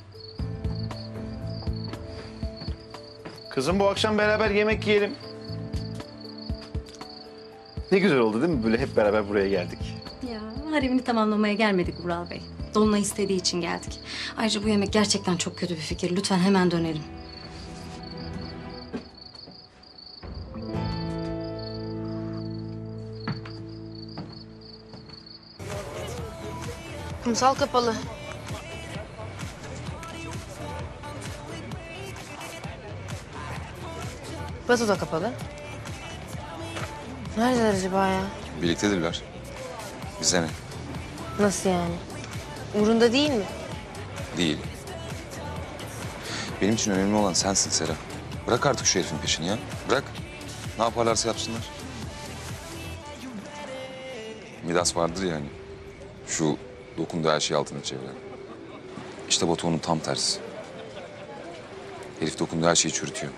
Kızım bu akşam beraber yemek yiyelim. Ne güzel oldu değil mi? Böyle hep beraber buraya geldik. Ya haremini tamamlamaya gelmedik Vural Bey. Dolunay istediği için geldik. Ayrıca bu yemek gerçekten çok kötü bir fikir. Lütfen hemen dönelim. Kumsal kapalı. Batu da kapalı. Neredeler acaba ya? Birliktedirler. Bize ne? Nasıl yani? Umurunda değil mi? Değil. Benim için önemli olan sensin Serap. Bırak artık şu herifin peşini ya. Bırak. Ne yaparlarsa yapsınlar. Midas vardır ya hani. Şu dokunduğu her şeyi altına çeviren. İşte Batu onun tam tersi. Herif dokunduğu her şeyi çürütüyor.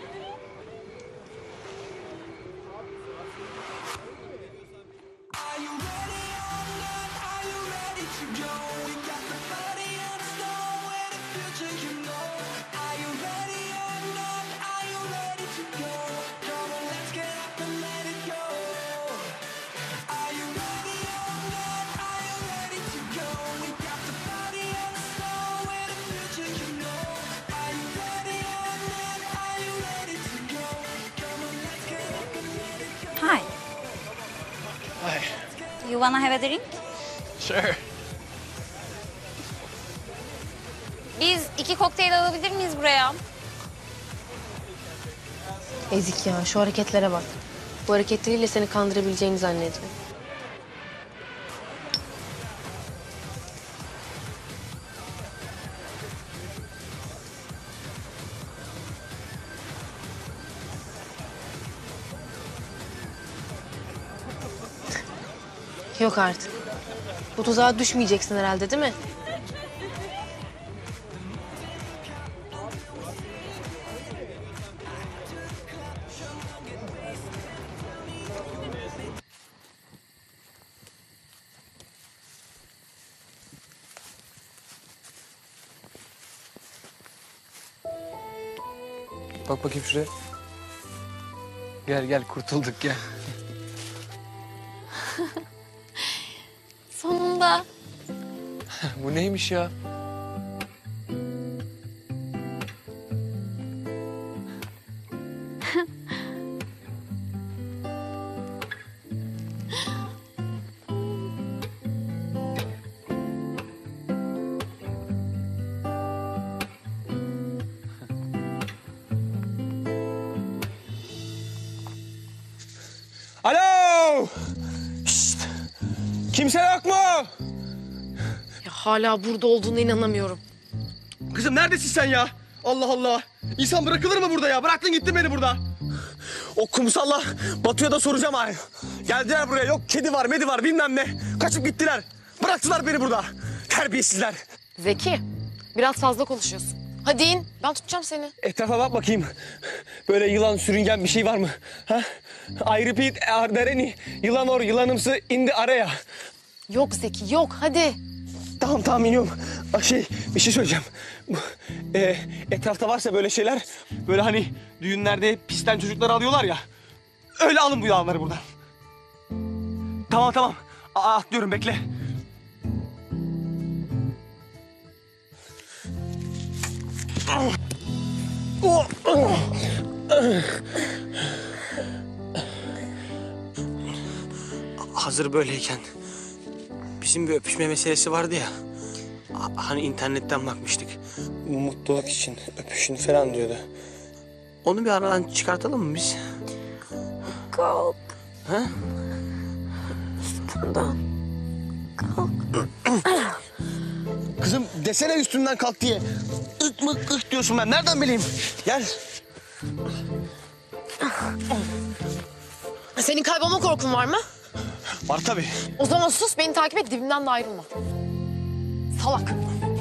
Hi. Hi. You wanna have a drink? Sure. Biz iki kokteyl alabilir miyiz buraya? Ezik ya, şu hareketlere bak. Bu hareketleriyle seni kandırabileceğini zannediyor. Yok artık. Bu tuzağa düşmeyeceksin herhalde, değil mi? Bak bakayım şuraya. Gel gel kurtulduk gel. Sonunda. Bu neymiş ya? Alo! Şşt! Kimse yok mu? Ya hala burada olduğuna inanamıyorum. Kızım neredesin sen ya? Allah Allah. İnsan bırakılır mı burada ya? Bıraktın gittin beni burada. O kumsalla Batu'ya da soracağım ha. Geldiler buraya. Yok kedi var, medi var bilmem ne. Kaçıp gittiler. Bıraktılar beni burada. Terbiyesizler. Zeki, biraz fazla konuşuyorsun. Hadi in, ben tutacağım seni. Etrafa bak bakayım. Böyle yılan sürüngen bir şey var mı? Ha? I repeat, are there any yılan or yılanımsı indi araya. Yok Zeki, yok. Hadi. Tamam tamam iniyorum. Bak şey, bir şey söyleyeceğim. Bu, e, etrafta varsa böyle şeyler, böyle hani düğünlerde pisten çocukları alıyorlar ya. Öyle alın bu yılanları buradan. Tamam tamam. Aa, atlıyorum bekle. Hazır böyleyken bizim bir öpüşme meselesi vardı ya. Hani internetten bakmıştık. Mutluluk için öpüşün falan diyordu. Onu bir aradan çıkartalım mı biz? Kalk. Ha? Üstümden. Kalk. Kızım desene üstünden kalk diye. Ik mık ık diyorsun ben. Nereden bileyim? Gel. Senin kaybolma korkun var mı? Var tabii. O zaman sus, beni takip et, dibimden de ayrılma. Salak.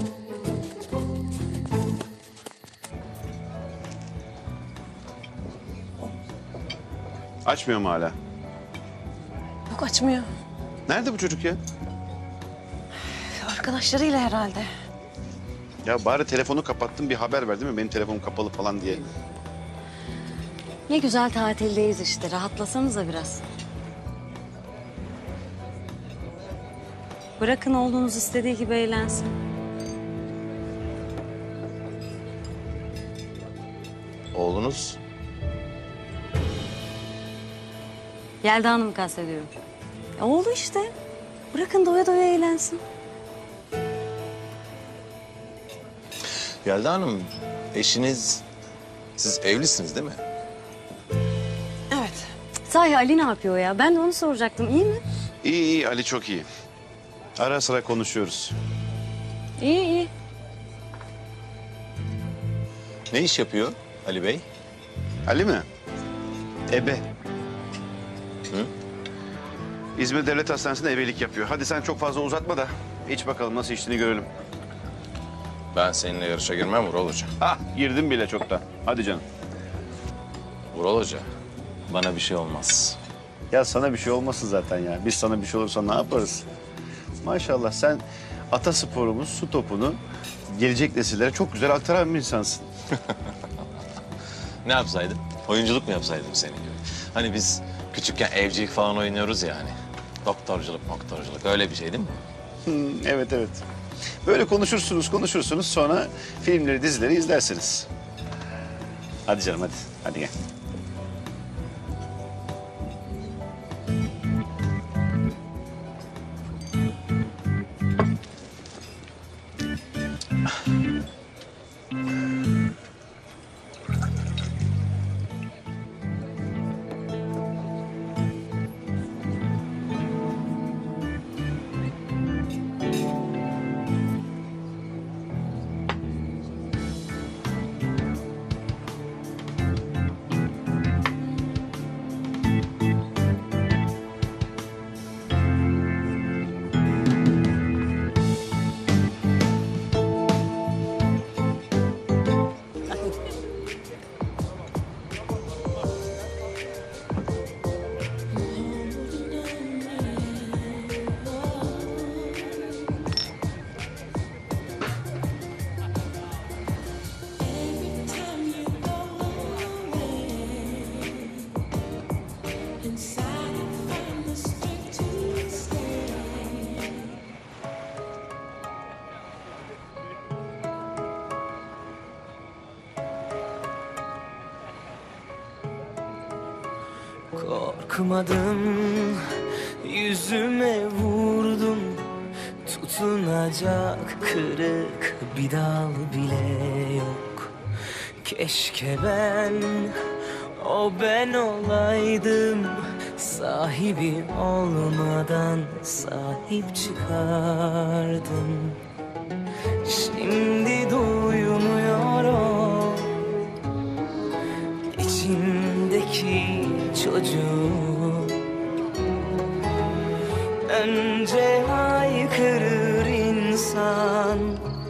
Açmıyor mu hala? Yok açmıyor. Nerede bu çocuk ya? Arkadaşlarıyla herhalde. Ya bari telefonu kapattın bir haber ver değil mi? Benim telefonum kapalı falan diye. Ne güzel tatildeyiz işte. Rahatlasanıza biraz. Bırakın oğlunuz istediği gibi eğlensin. Oğlunuz? Yelda Hanım'ı kastediyorum. E, oğlu işte. Bırakın doya doya eğlensin. Yelda Hanım, eşiniz, siz evlisiniz değil mi? Evet. Sahi Ali ne yapıyor ya? Ben de onu soracaktım. İyi mi? İyi iyi, Ali çok iyi. Ara sıra konuşuyoruz. İyi iyi. Ne iş yapıyor Ali Bey? Ali mi? Ebe. Hı? İzmir Devlet Hastanesi'nde ebelik yapıyor. Hadi sen çok fazla uzatma da iç bakalım nasıl içtiğini görelim. Ben seninle yarışa girmem Vural Hoca. Hah, girdim bile çoktan. Hadi canım. Vural Hoca, bana bir şey olmaz. Ya sana bir şey olmasın zaten ya. Biz sana bir şey olursa ne yaparız? Maşallah sen atasporumuz, su topunu gelecek nesillere çok güzel aktaran bir insansın. Ne yapsaydım? Oyunculuk mu yapsaydım senin gibi? Hani biz küçükken evcilik falan oynuyoruz ya hani. Doktorculuk, doktorculuk öyle bir şey değil mi? Hmm, evet evet. Böyle konuşursunuz, konuşursunuz sonra filmleri, dizileri izlersiniz. Hadi canım hadi. Hadi gel. Korkmadım, yüzüme vurdun. Tutunacak kırık bir dal bile yok. Keşke ben, o ben olaydım. Sahibi olmadan sahip çıkardım. Şimdi duymuyorum içimdeki çocuğu. Önce haykırır insan,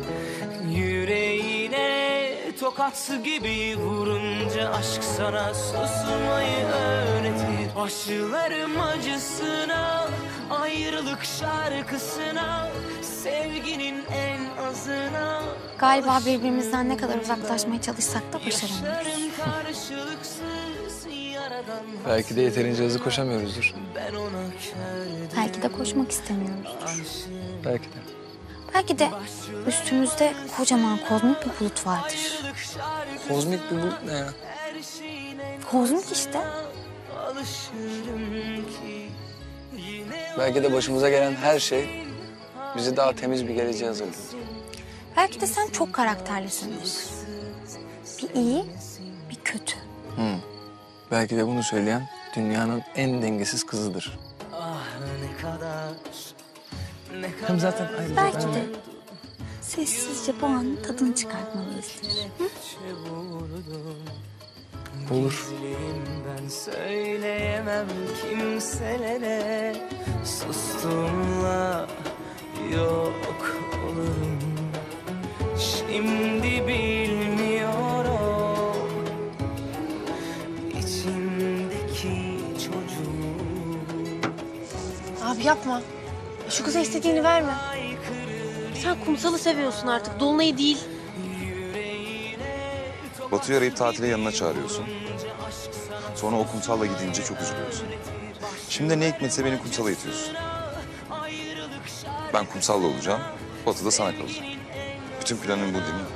yüreğine tokat gibi vurunca aşk sana susmayı öğretir. Başlarım acısına, ayrılık şarkısına, sevginin en azına. Galiba birbirimizden ne kadar uzaklaşmaya çalışsak da başaramıyoruz. Yaşlarım karşılıksız yaradan. Belki de yeterince hızlı koşamıyoruzdur. Ben ona kör Belki de koşmak istemiyoruz. Belki de. Belki de üstümüzde kocaman kozmik bir bulut vardır. Kozmik bir bulut ne ya? Kozmik işte. Belki de başımıza gelen her şey bizi daha temiz bir geleceğe hazırlıyor. Belki de sen çok karakterlisindir. Bir iyi, bir kötü. Hı. Belki de bunu söyleyen dünyanın en dengesiz kızıdır. Hem zaten ayrıca Belki ben de sessizce bu anın tadını çıkartmalıyızdır. Hı? Olur. Ben söyleyemem kimselere, sustuğumla yok olurum. Şimdi bilmiyorum içimdeki çocuğu. Abi yapma. Şu kıza istediğini verme. Sen kumsalı seviyorsun artık. Dolunay'ı değil. Batu'yu arayıp tatile yanına çağırıyorsun. Sonra o kumsalla gidince çok üzülüyorsun. Şimdi de ne hikmetse beni kumsala itiyorsun. Ben kumsalla olacağım, Batu da sana kalacak. Bütün planın bu değil mi?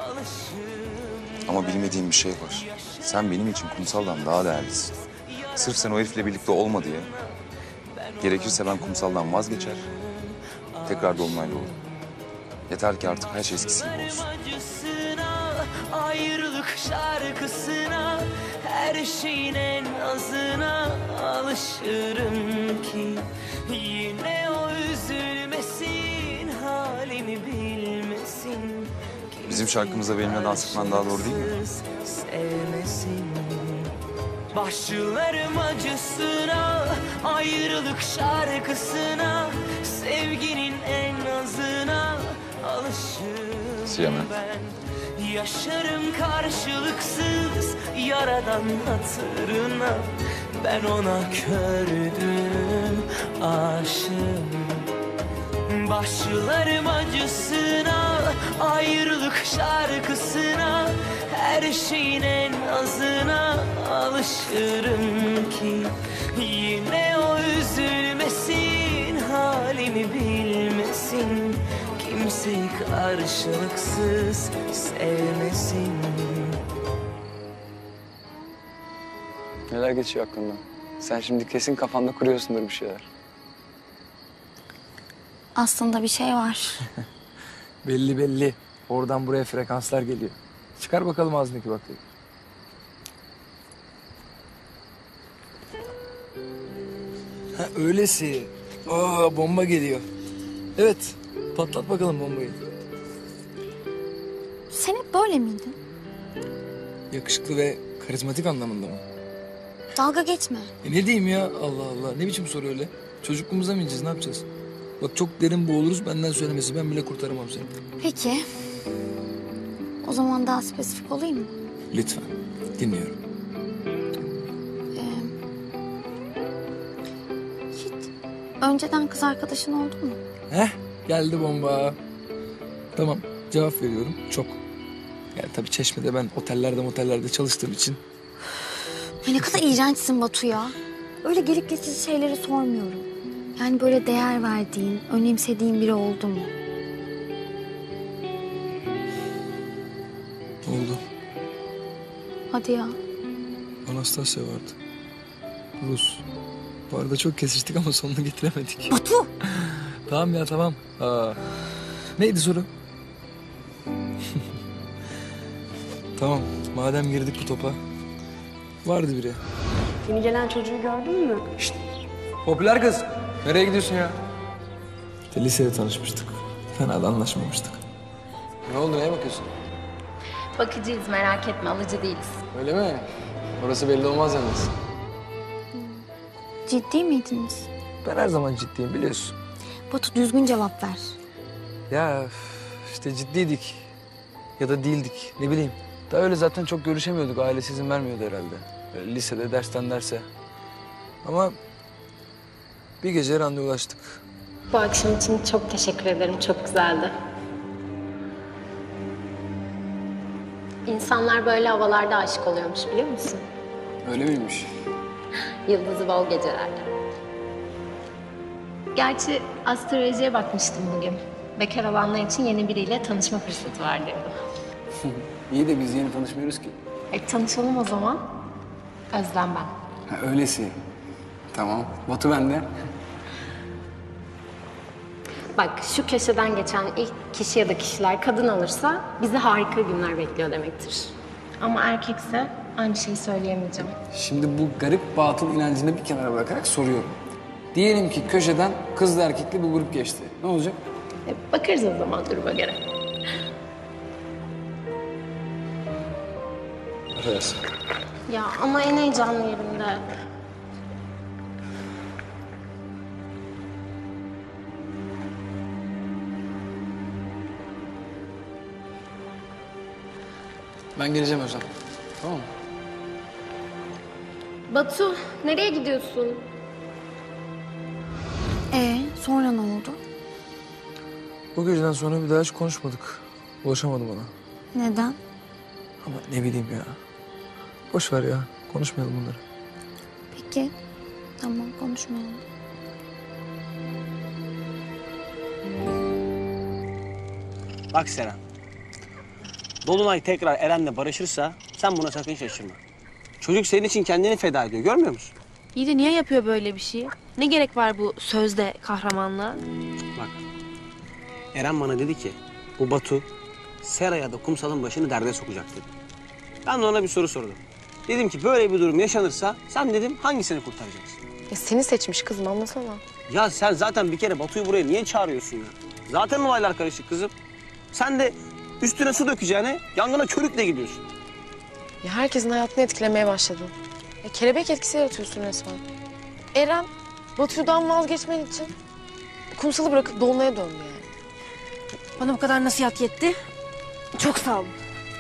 Ama bilmediğim bir şey var. Sen benim için kumsaldan daha değerlisin. Sırf sen o herifle birlikte olma diye. Gerekirse ben kumsaldan vazgeçer. Tekrar dolunaylı olurum. Yeter ki artık her şey eskisi gibi olsun. ayrılık şarkısına, her şeyin en azına alışırım ki yine o üzülmesin, halimi bilmesin. Bizim şarkımıza benimle dans etmen daha doğru değil mi? Sevmesin. Başlarım acısına, ayrılık şarkısına, sevginin en azına alışırım Siyame. ben. Yaşarım karşılıksız yaradan hatırına, ben ona kördüm, aşığım. Başlarım acısına, ayrılık şarkısına, her şeyin en azına alışırım ki yine o üzülmesin, halimi bilmesin, kimseyi karşılıksız sevmesin. Neler geçiyor aklından? Sen şimdi kesin kafanda kuruyorsundur bir şeyler. Aslında bir şey var. Belli belli. Oradan buraya frekanslar geliyor. Çıkar bakalım ağzındaki baklayı. Ha öylesi. Aa bomba geliyor. Evet. Patlat bakalım bombayı. Sen hep böyle miydin? Yakışıklı ve karizmatik anlamında mı? Dalga geçme. E ne diyeyim ya? Allah Allah. Ne biçim soru öyle? Çocukluğumuza mı ineceğiz? Ne yapacağız? Bak çok derin boğuluruz. Benden söylemesi. Ben bile kurtaramam seni. Peki. O zaman daha spesifik olayım mı? Lütfen. Dinliyorum. Ee, hiç önceden kız arkadaşın oldu mu? Heh. Geldi bomba. Tamam. Cevap veriyorum. Çok. Yani tabii Çeşme'de ben otellerde motellerde çalıştığım için. Ya ne kadar iğrençsin Batu ya. Öyle gelip geçici şeyleri sormuyorum. Yani böyle değer verdiğin, önemsediğin biri oldu mu? Oldu. Hadi ya. Anastasya vardı. Rus. Bu arada çok kesiştik ama sonunu getiremedik. Batu! Tamam ya tamam. Aa. Neydi soru? Tamam. Madem girdik bu topa. Vardı biri. Yeni gelen çocuğu gördün mü? Şşt. Popüler kız. Nereye gidiyorsun ya? İşte lisede tanışmıştık. Fena da anlaşmamıştık. Ne oldu? Neye bakıyorsun? Bakıcıyız merak etme alıcı değiliz. Öyle mi? Orası belli olmaz yalnız. Ciddi miydiniz? Ben her zaman ciddiyim biliyorsun. Batu düzgün cevap ver. Ya işte ciddiydik. Ya da değildik. Ne bileyim. Daha öyle zaten çok görüşemiyorduk. Ailesi izin vermiyordu herhalde. Böyle lisede dersten derse. Ama bir gece randevulaştık. Bu akşam için çok teşekkür ederim. Çok güzeldi. İnsanlar böyle havalarda aşık oluyormuş biliyor musun? Öyle miymiş? Yıldızı bol gecelerde. Gerçi astrolojiye bakmıştım bugün. Bekar olanlar için yeni biriyle tanışma fırsatı var diyordu. İyi de biz yeni tanışmıyoruz ki. E, tanışalım o zaman. Özlem ben. Ha, öylesi. Tamam. Batu bende. Bak şu köşeden geçen ilk kişi ya da kişiler kadın olursa bizi harika günler bekliyor demektir. Ama erkekse aynı şeyi söyleyemeyeceğim. Şimdi bu garip batıl inancını bir kenara bırakarak soruyorum. Diyelim ki köşeden kızlı erkekli bir grup geçti. Ne olacak? E, bakarız o zaman duruma göre. Affedersin. Ya ama en heyecanlı yerinde. Ben geleceğim Özlem. Tamam mı? Batu, nereye gidiyorsun? Ee, sonra ne oldu? Bu geceden sonra bir daha hiç konuşmadık. Ulaşamadım ona. Neden? Ama ne bileyim ya. Boş ver ya. Konuşmayalım bunları. Peki. Tamam, konuşmayalım. Bak Seren. Dolunay tekrar Eren'le barışırsa sen buna sakın şaşırma. Çocuk senin için kendini feda ediyor. Görmüyor musun? İyi de niye yapıyor böyle bir şey? Ne gerek var bu sözde kahramanlığa? Bak. Eren bana dedi ki bu Batu Sera'ya da Kumsal'ın başını derde sokacak dedi. Ben de ona bir soru sordum. Dedim ki böyle bir durum yaşanırsa sen dedim hangisini kurtaracaksın? Ya seni seçmiş kızım, anlasana. Ya sen zaten bir kere Batu'yu buraya niye çağırıyorsun ya? Zaten olaylar karışık kızım. Sen de üstüne su dökeceğine yangına körükle gidiyorsun. Ya herkesin hayatını etkilemeye başladın. Ya kelebek etkisi yaratıyorsun resmen. Eren, Batu'dan vazgeçmen için Kumsal'ı bırakıp Dolunay'a döndü yani. Bana bu kadar nasihat yetti. Çok sağ olun.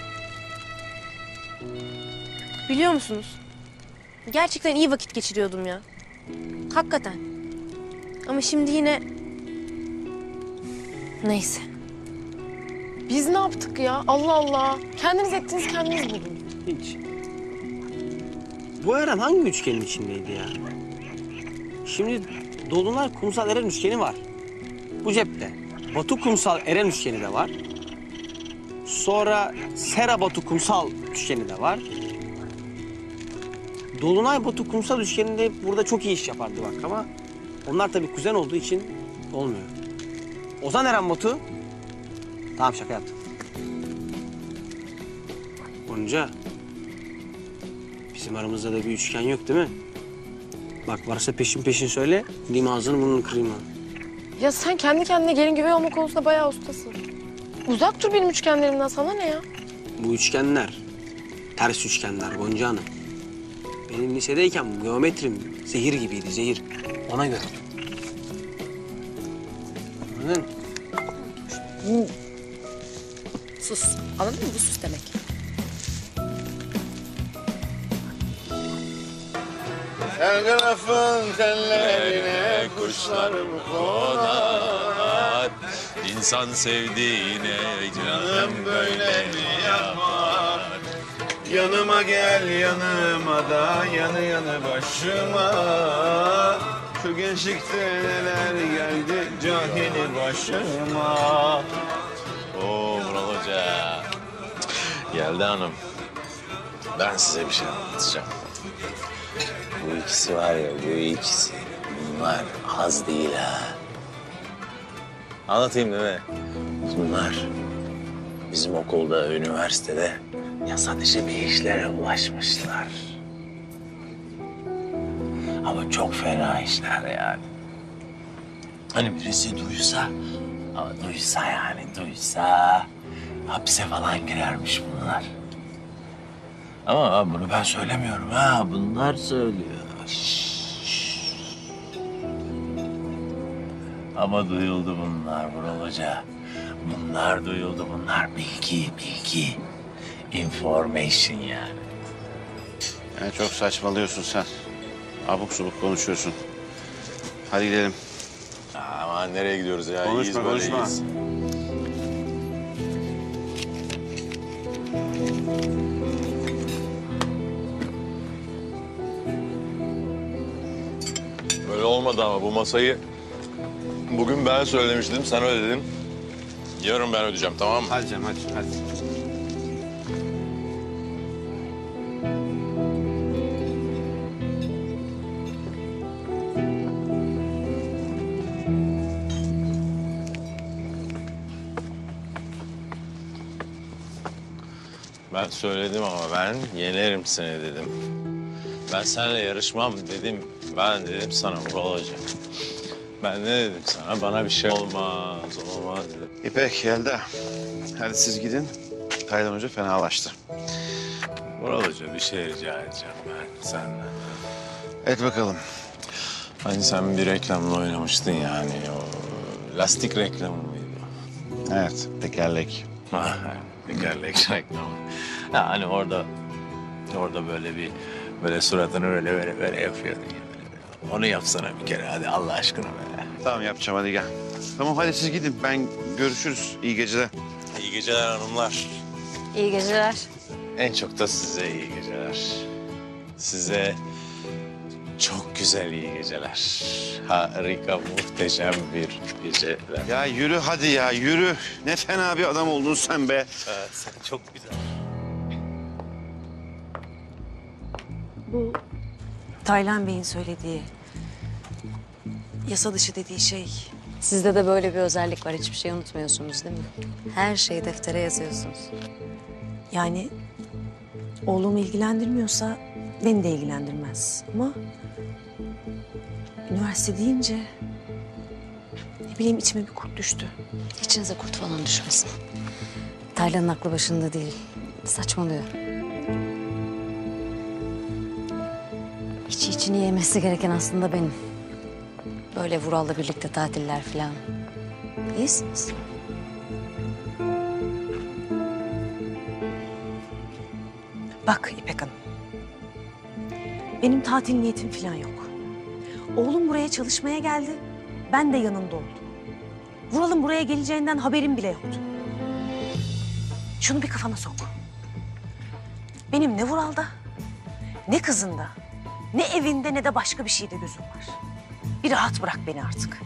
Biliyor musunuz? Gerçekten iyi vakit geçiriyordum ya. Hakikaten. Ama şimdi yine... Neyse. Biz ne yaptık ya? Allah Allah. Kendiniz ettiniz, kendiniz bulun. Hiç. Bu Eren hangi üçgenin içindeydi ya? Şimdi Dolunay Kumsal Eren üçgeni var. Bu cepte. Batu Kumsal Eren üçgeni de var. Sonra Sera Batu Kumsal üçgeni de var. Dolunay Batu Kumsal üçgeninde burada çok iyi iş yapardı bak ama onlar tabii kuzen olduğu için olmuyor. Ozan Eren Batu. Tamam şaka yaptım. Gonca. Bizim aramızda da bir üçgen yok değil mi? Bak varsa peşin peşin söyle. Gideyim ağzını burnunu kırayım ha. Ya sen kendi kendine gelin güvey olma konusunda bayağı ustasın. Uzak dur benim üçgenlerimden, sana ne ya? Bu üçgenler, ters üçgenler Gonca Hanım. Benim lisedeyken geometrim zehir gibiydi, zehir. Ona göre. Anladın? Sus. Anladın mı? Bu sus demek. Her tarafın tellerine kuşlar mı konar? İnsan sevdiğine canım böyle mi yapar? Yanıma gel yanıma da yanı yanı başıma. Şu gençlikte neler geldi cahili başıma. Oo Vural Hoca. Yelda Hanım. Ben size bir şey anlatacağım. Bu ikisi var ya, bu ikisi. Bunlar az değil ha. Anlatayım değil mi? Bunlar bizim okulda, üniversitede yasa dışı bir işlere ulaşmışlar. Ama çok fena işler yani. Hani birisi duysa, ama duysa yani duysa hapse falan girermiş bunlar. Ama bunu ben söylemiyorum ha, bunlar söylüyor. Şşş. Ama duyuldu bunlar Vural Hoca. Bunlar duyuldu, bunlar bilgi, bilgi. Information yani. Yani çok saçmalıyorsun sen. Abuk subuk konuşuyorsun. Hadi gidelim. Aman nereye gidiyoruz ya? Konuşma, İyiyiz böyle, konuşma. iyiyiz. Böyle olmadı ama bu masayı bugün ben söylemiştim, sen ödedin. Yarın ben ödeyeceğim, tamam mı? Hadi canım, hadi, hadi. Ben söyledim ama ben yenerim seni dedim. Ben seninle yarışmam dedim. Ben dedim sana Vural Hoca. Ben ne dedim sana? Bana bir şey olmaz, olmaz dedim. İpek, Yelda. Hadi siz gidin. Taylan Hoca fenalaştı. Vural Hoca bir şey rica edeceğim ben senden. Et bakalım. Hani sen bir reklamla oynamıştın yani. O lastik reklamı mıydı? Evet, tekerlek. Tekerlek reklamı. Ya hani orada orada böyle bir böyle suratını böyle böyle böyle yapıyordun ya. Böyle, böyle. Onu yapsana bir kere hadi Allah aşkına be. Tamam yapacağım, hadi gel. Tamam hadi siz gidin. Ben görüşürüz. İyi geceler. İyi geceler hanımlar. İyi geceler. En çok da size iyi geceler. Size çok güzel iyi geceler. Harika, muhteşem bir geceler. Ya yürü hadi ya, yürü. Ne fena bir adam oldun sen be. Evet, sen çok güzel. Bu Taylan Bey'in söylediği, yasa dışı dediği şey Sizde de böyle bir özellik var. Hiçbir şey unutmuyorsunuz değil mi? Her şeyi deftere yazıyorsunuz. Yani oğlumu ilgilendirmiyorsa beni de ilgilendirmez. Ama üniversite deyince ne bileyim içime bir kurt düştü. İçinize kurt falan düşmesin. Taylan'ın aklı başında değil. Saçmalıyor. İçi içini yemesi gereken aslında benim. Böyle Vural'la birlikte tatiller falan. İyisiniz. Bak İpek Hanım. Benim tatil niyetim falan yok. Oğlum buraya çalışmaya geldi. Ben de yanında oldum. Vural'ın buraya geleceğinden haberim bile yoktu. Şunu bir kafana sok. Benim ne Vural'da, ne kızında, ne evinde ne de başka bir şeyde gözüm var. Bir rahat bırak beni artık.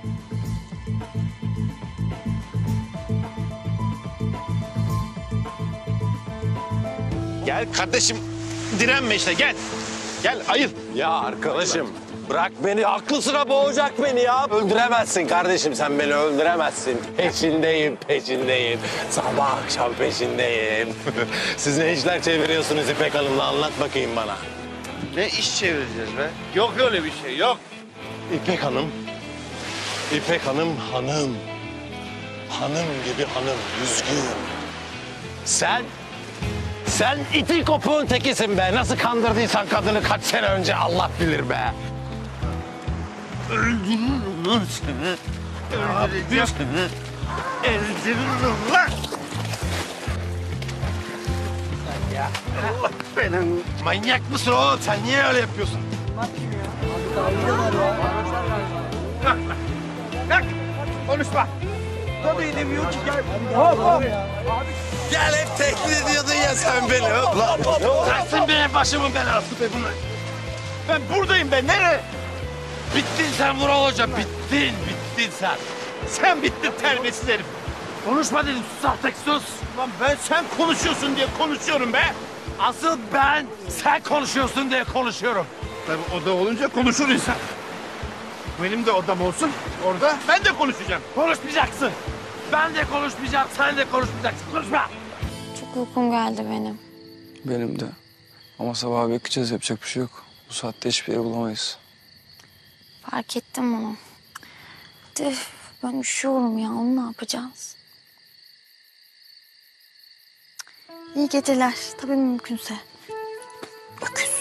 Gel kardeşim, direnme işte gel. Gel ayıl. Ya arkadaşım bırak beni, aklı sıra boğacak beni ya. Öldüremezsin kardeşim, sen beni öldüremezsin. Peşindeyim, peşindeyim. Sabah akşam peşindeyim. Siz ne işler çeviriyorsunuz İpek Hanım'la, anlat bakayım bana. Ne iş çevireceğiz be? Yok öyle bir şey, yok. İpek Hanım, İpek Hanım hanım. Hanım gibi hanım, üzgün. Sen, sen iti kopuğun tekisin be. Nasıl kandırdıysan kadını kaç sene önce Allah bilir be. Öldürürüm lan seni. Öldüreceğim seni. Öldürürüm lan. Ya Allah benim. Manyak mısın oğlum? Sen niye öyle yapıyorsun? Kalk, kalk. Konuşma. Tabii edemiyor ki gel. Hop hop. Gel hep tehdit ediyordun ya sen beni. Lan Bıraksın benim başımın belası be bunlar. Ben buradayım ben. Nereye? bittin sen Vural Hoca. Bittin, bittin sen. Sen bittin terbiyesiz herif. Konuşma dedim, sus artık sus. Lan ben sen konuşuyorsun diye konuşuyorum be. Asıl ben sen konuşuyorsun diye konuşuyorum. Tabii oda olunca konuşur insan. Benim de odam olsun. Orada ben de konuşacağım. Konuşmayacaksın. Ben de konuşmayacağım, sen de konuşmayacaksın. Konuşma. Çok uykum geldi benim. Benim de. Ama sabah bekleyeceğiz, yapacak bir şey yok. Bu saatte hiçbir yeri bulamayız. Fark ettim onu. De ben üşüyorum ya, onu ne yapacağız? İyi geceler, tabii mümkünse. Öküz.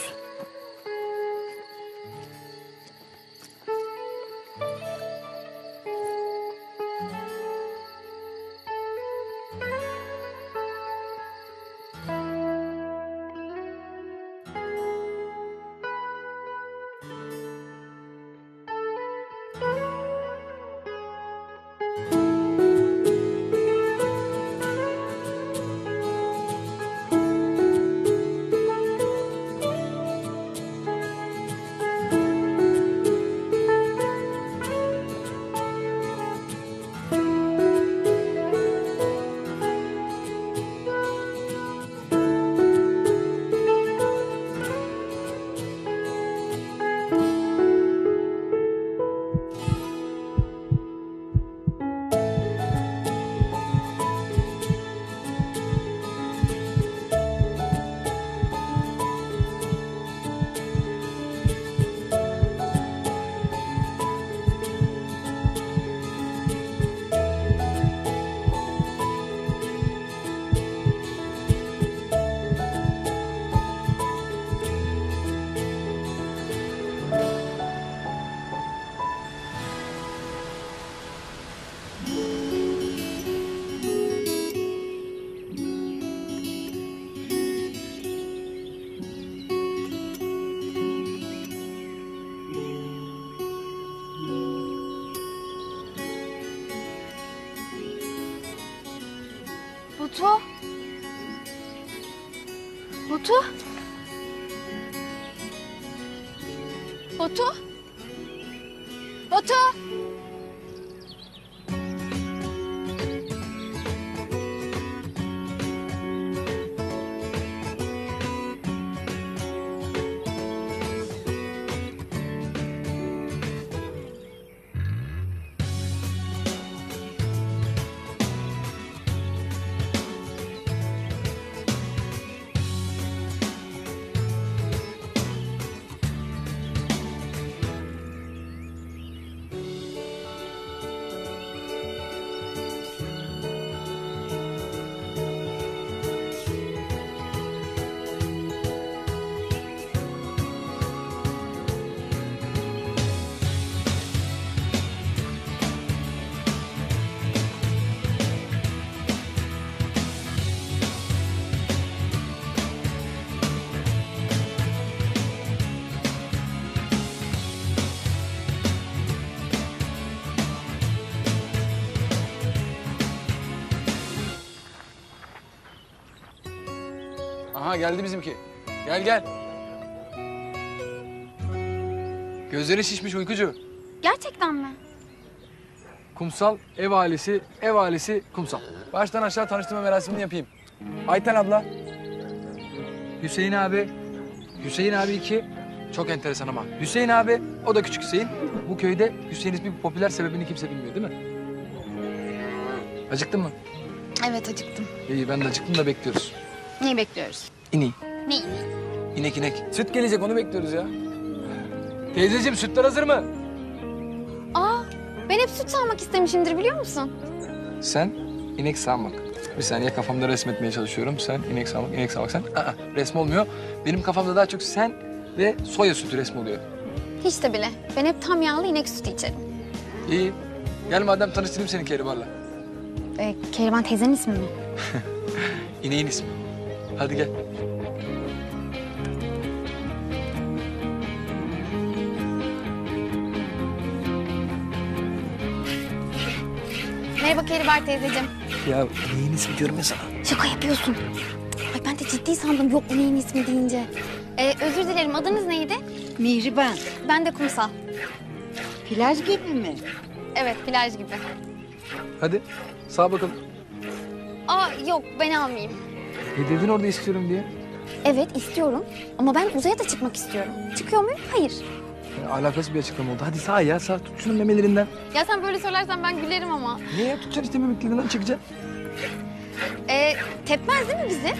Batu. Batu. Batu. Batu. Aha geldi bizimki. Gel gel. Gözleri şişmiş uykucu. Gerçekten mi? Kumsal, ev ailesi, ev ailesi kumsal. Baştan aşağı tanıştırma merasimini yapayım. Ayten abla. Hüseyin abi. Hüseyin abi iki. Çok enteresan ama. Hüseyin abi, o da küçük Hüseyin. Bu köyde Hüseyin ismi popüler sebebini kimse bilmiyor değil mi? Acıktın mı? Evet acıktım. İyi ben de acıktım da bekliyoruz. Neyi bekliyoruz? İneği. Neyi? İnek inek. Süt gelecek onu bekliyoruz ya. Teyzeciğim sütler hazır mı? Aa, ben hep süt sağmak istemişimdir biliyor musun? Sen inek sağmak. Bir saniye kafamda resmetmeye çalışıyorum. Sen inek sağmak, inek sağmak sen. Aa, resm olmuyor. Benim kafamda daha çok sen ve soya sütü resmi oluyor. Hiç de bile. Ben hep tam yağlı inek sütü içerim. İyi. Gel madem tanıştırayım seni Keribar'la. Ee, Keriman teyzenin ismi mi? İneğin ismi. Hadi gel. Merhaba Keribar teyzeciğim. Ya ineğin ismi diyorum ya sana. Şaka yapıyorsun. Ay ben de ciddi sandım yok ineğin ismi deyince. Ee, özür dilerim adınız neydi? Mihriban. Ben de Kumsal. Plaj gibi mi? Evet plaj gibi. Hadi sağ bakalım. Aa yok ben almayayım. Ne dedin orada istiyorum diye? Evet istiyorum ama ben uzaya da çıkmak istiyorum. Çıkıyor muyum? Hayır. Ya, alakası bir açıklama oldu. Hadi sağ ya sağ tut şunun memelerinden. Ya sen böyle söylersen ben gülerim ama. Niye ya tutacaksın işte memelerinden çıkacaksın. Ee, tepmez değil mi bizi?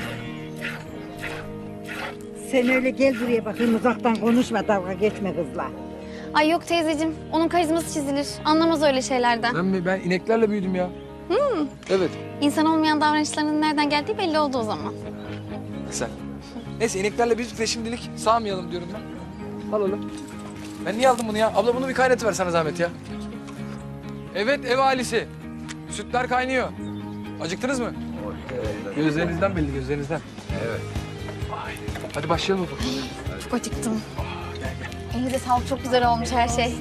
Sen öyle gel buraya bakayım uzaktan konuşma dalga geçme kızla. Ay yok teyzeciğim onun karizması çizilir. Anlamaz öyle şeylerden. Ben mi? Ben ineklerle büyüdüm ya. Hmm. Evet. İnsan olmayan davranışlarının nereden geldiği belli oldu o zaman. Güzel. Neyse ineklerle büyüdük de şimdilik sağmayalım diyorum ben. Al oğlum. Ben niye aldım bunu ya? Abla bunu bir kaynatıver sana zahmet ya. Evet ev ailesi. Sütler kaynıyor. Acıktınız mı? Gözlerinizden belli gözlerinizden. Evet. Hadi başlayalım bakalım. Çok acıktım. Elinize sağlık çok güzel olmuş her şey.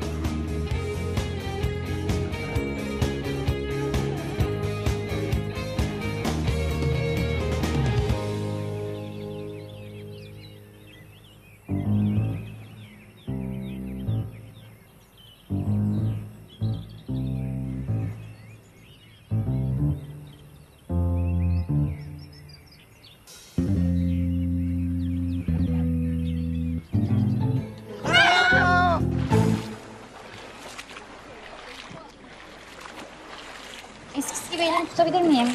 Eskisi gibi elimi tutabilir miyim?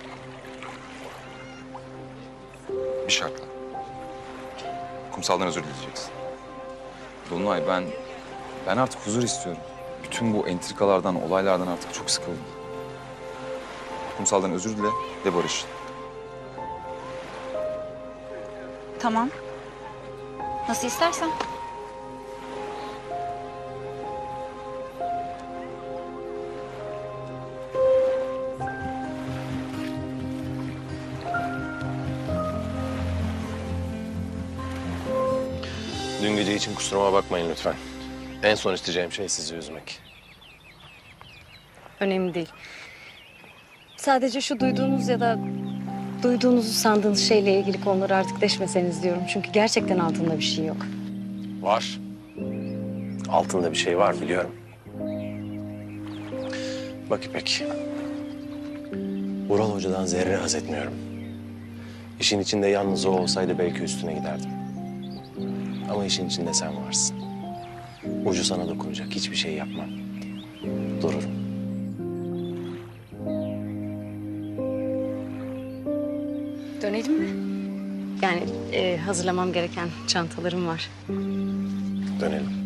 Bir şartla. Kumsaldan özür dileyeceksin. Dolunay ben, ben artık huzur istiyorum. Bütün bu entrikalardan, olaylardan artık çok sıkıldım. Kumsaldan özür dile ve barış. Tamam. Nasıl istersen. Dün gece için kusuruma bakmayın lütfen. En son isteyeceğim şey sizi üzmek. Önemli değil. Sadece şu duyduğunuz ya da duyduğunuzu sandığınız şeyle ilgili konuları artık deşmeseniz diyorum. Çünkü gerçekten altında bir şey yok. Var. Altında bir şey var biliyorum. Bak İpek. Vural Hoca'dan zerre haz etmiyorum. İşin içinde yalnız o olsaydı belki üstüne giderdim. Ama işin içinde sen varsın. Ucu sana dokunacak hiçbir şey yapmam. Dururum. Dönelim mi? Yani e, hazırlamam gereken çantalarım var. Dönelim.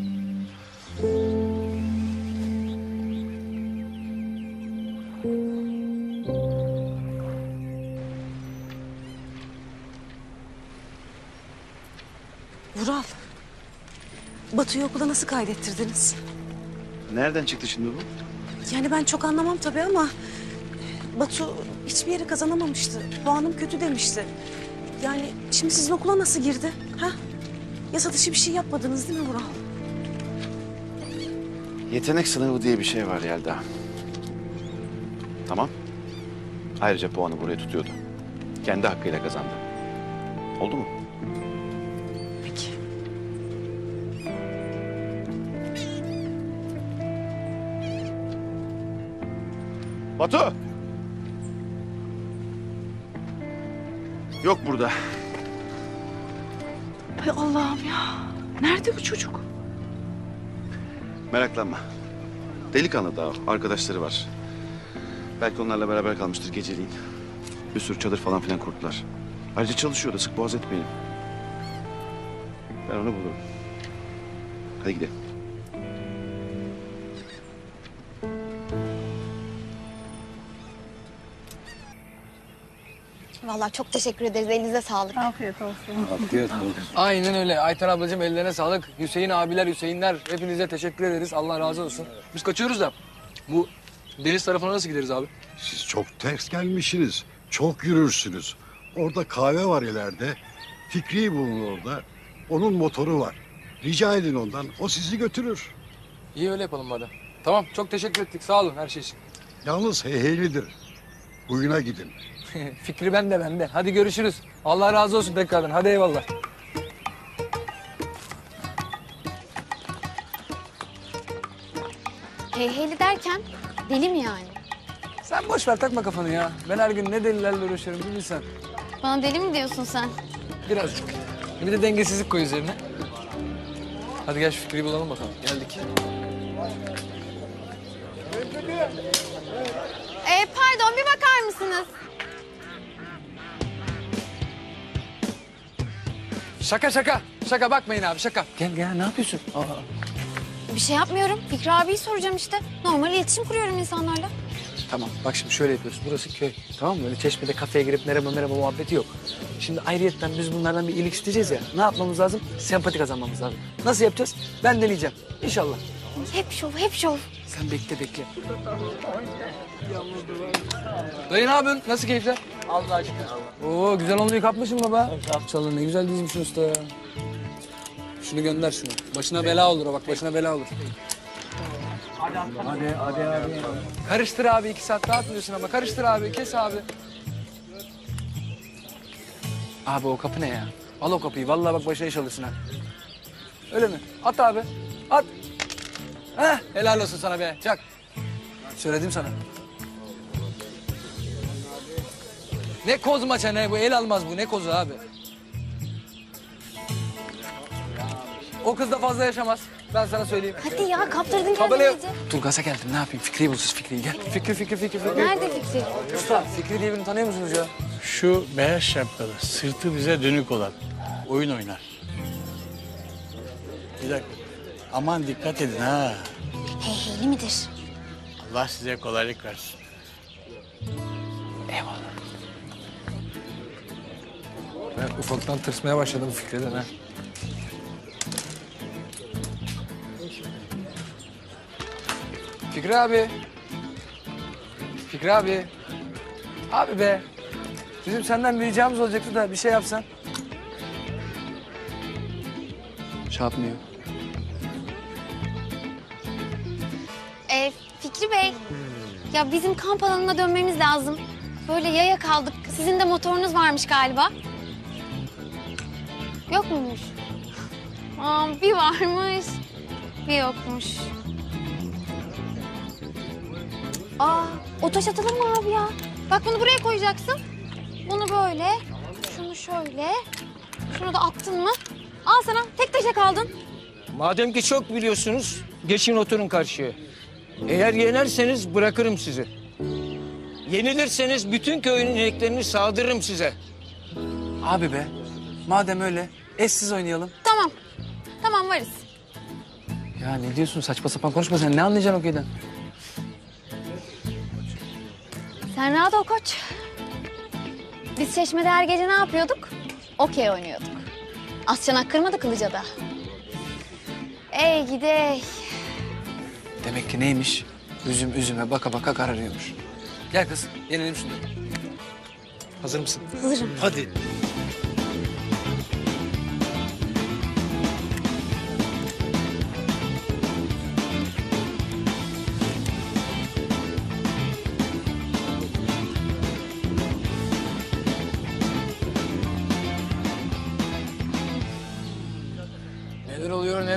Vural, Batu'yu okula nasıl kaydettirdiniz? Nereden çıktı şimdi bu? Yani ben çok anlamam tabii ama Batu hiçbir yere kazanamamıştı. Puanım kötü demişti. Yani şimdi sizin okula nasıl girdi? Ha? Yasa dışı bir şey yapmadınız değil mi Vural? Yetenek sınavı diye bir şey var Yelda. Tamam. Ayrıca puanı buraya tutuyordu. Kendi hakkıyla kazandı. Oldu mu? Peki. Batu! Yok burada. Hay Allah'ım ya. Nerede bu çocuk? Meraklanma. Delikanlı daha, arkadaşları var. Belki onlarla beraber kalmıştır geceliğin. Bir sürü çadır falan filan kurdular. Ayrıca çalışıyor da sık boğaz etmeyin. Ben onu bulurum. Hadi gidelim. Vallahi çok teşekkür ederiz. Elinize sağlık. Afiyet olsun. Afiyet olsun. Aynen öyle. Ayten ablacığım ellerine sağlık. Hüseyin abiler, Hüseyinler hepinize teşekkür ederiz. Allah razı olsun. Biz kaçıyoruz da bu deniz tarafına nasıl gideriz abi? Siz çok ters gelmişsiniz. Çok yürürsünüz. Orada kahve var ileride. Fikri bulun orada. Onun motoru var. Rica edin ondan. O sizi götürür. İyi öyle yapalım madem. Tamam çok teşekkür ettik. Sağ olun her şey için. Yalnız heyheylidir. Buyuna gidin. Fikri bende bende. Hadi görüşürüz. Allah razı olsun tekrardan. Hadi eyvallah. Heyheyli derken deli mi yani? Sen boş ver takma kafanı ya. Ben her gün ne delilerle uğraşıyorum bir bilsen. Bana deli mi diyorsun sen? Birazcık. Bir de dengesizlik koy üzerine. Hadi gel şu Fikri'yi bulalım bakalım. Geldik. Ee, pardon bir bakar mısınız? Şaka şaka. Şaka bakmayın abi şaka. Gel gel ne yapıyorsun? Aa. Bir şey yapmıyorum. Fikri abiyi soracağım işte. Normal iletişim kuruyorum insanlarla. Tamam bak şimdi şöyle yapıyoruz. Burası köy. Tamam mı? Öyle Çeşme'de kafeye girip merhaba merhaba muhabbeti yok. Şimdi ayrıyetten biz bunlardan bir iyilik isteyeceğiz ya. Ne yapmamız lazım? Sempati kazanmamız lazım. Nasıl yapacağız? Ben deneyeceğim. İnşallah. Hep şov, hep şov. Sen bekle bekle. Dayı ne yapıyorsun? Nasıl keyifler? Allah aşkına. Oo güzel onluyu kapmışsın baba. Çalın ne güzel dizmişsin usta ya. Şunu gönder şunu. Başına bela olur o bak başına bela olur. Hadi hadi hadi. hadi. Karıştır abi iki saat dağıtmıyorsun ama karıştır abi kes abi. Abi o kapı ne ya? Al o kapıyı vallahi bak başına iş alırsın ha. Öyle mi? At abi. At. Heh, helal olsun sana be. Çak. Söyledim sana. Ne koz maça ne bu el almaz bu ne kozu abi. O kız da fazla yaşamaz. Ben sana söyleyeyim. Hadi ya kaptırdın Kabale kendini yok. iyice. Dur gaza geldim ne yapayım Fikri'yi bulsuz Fikri'yi gel. Fikri Fikri Fikri Fikri. Nerede Fikri? Usta Fikri diye birini tanıyor musunuz ya? Şu beyaz şapkalı, sırtı bize dönük olan oyun oynar. Bir dakika. Aman dikkat edin ha. Heyheyli midir? Allah size kolaylık versin. Eyvallah. Ben ufaktan tırsmaya başladım Fikri'den ha. Fikri abi. Fikri abi. Abi be. Bizim senden bir ricamız olacaktı da bir şey yapsan. Şey yapmıyor. Ee, Fikri Bey. Ya bizim kamp alanına dönmemiz lazım. Böyle yaya kaldık. Sizin de motorunuz varmış galiba. Yok muymuş? Aa, bir varmış, bir yokmuş. Aa, o taş atalım mı abi ya? Bak bunu buraya koyacaksın. Bunu böyle, şunu şöyle. Şunu da attın mı? Al sana, tek taşa kaldın. Madem ki çok biliyorsunuz, geçin oturun karşıya. Eğer yenerseniz bırakırım sizi. Yenilirseniz bütün köyün ineklerini sağdırırım size. Abi be. Madem öyle eşsiz oynayalım. Tamam, tamam varız. Ya ne diyorsun saçma sapan konuşma sen ne anlayacaksın o köyden? Sen rahat ol koç. Biz Çeşme'de her gece ne yapıyorduk? Okey oynuyorduk. Az çanak kırmadı Kılıca'da. Ey gidey. Demek ki neymiş? Üzüm üzüme baka baka kararıyormuş. Gel kız yenelim şunu. Hazır mısın? Hazırım. Hadi.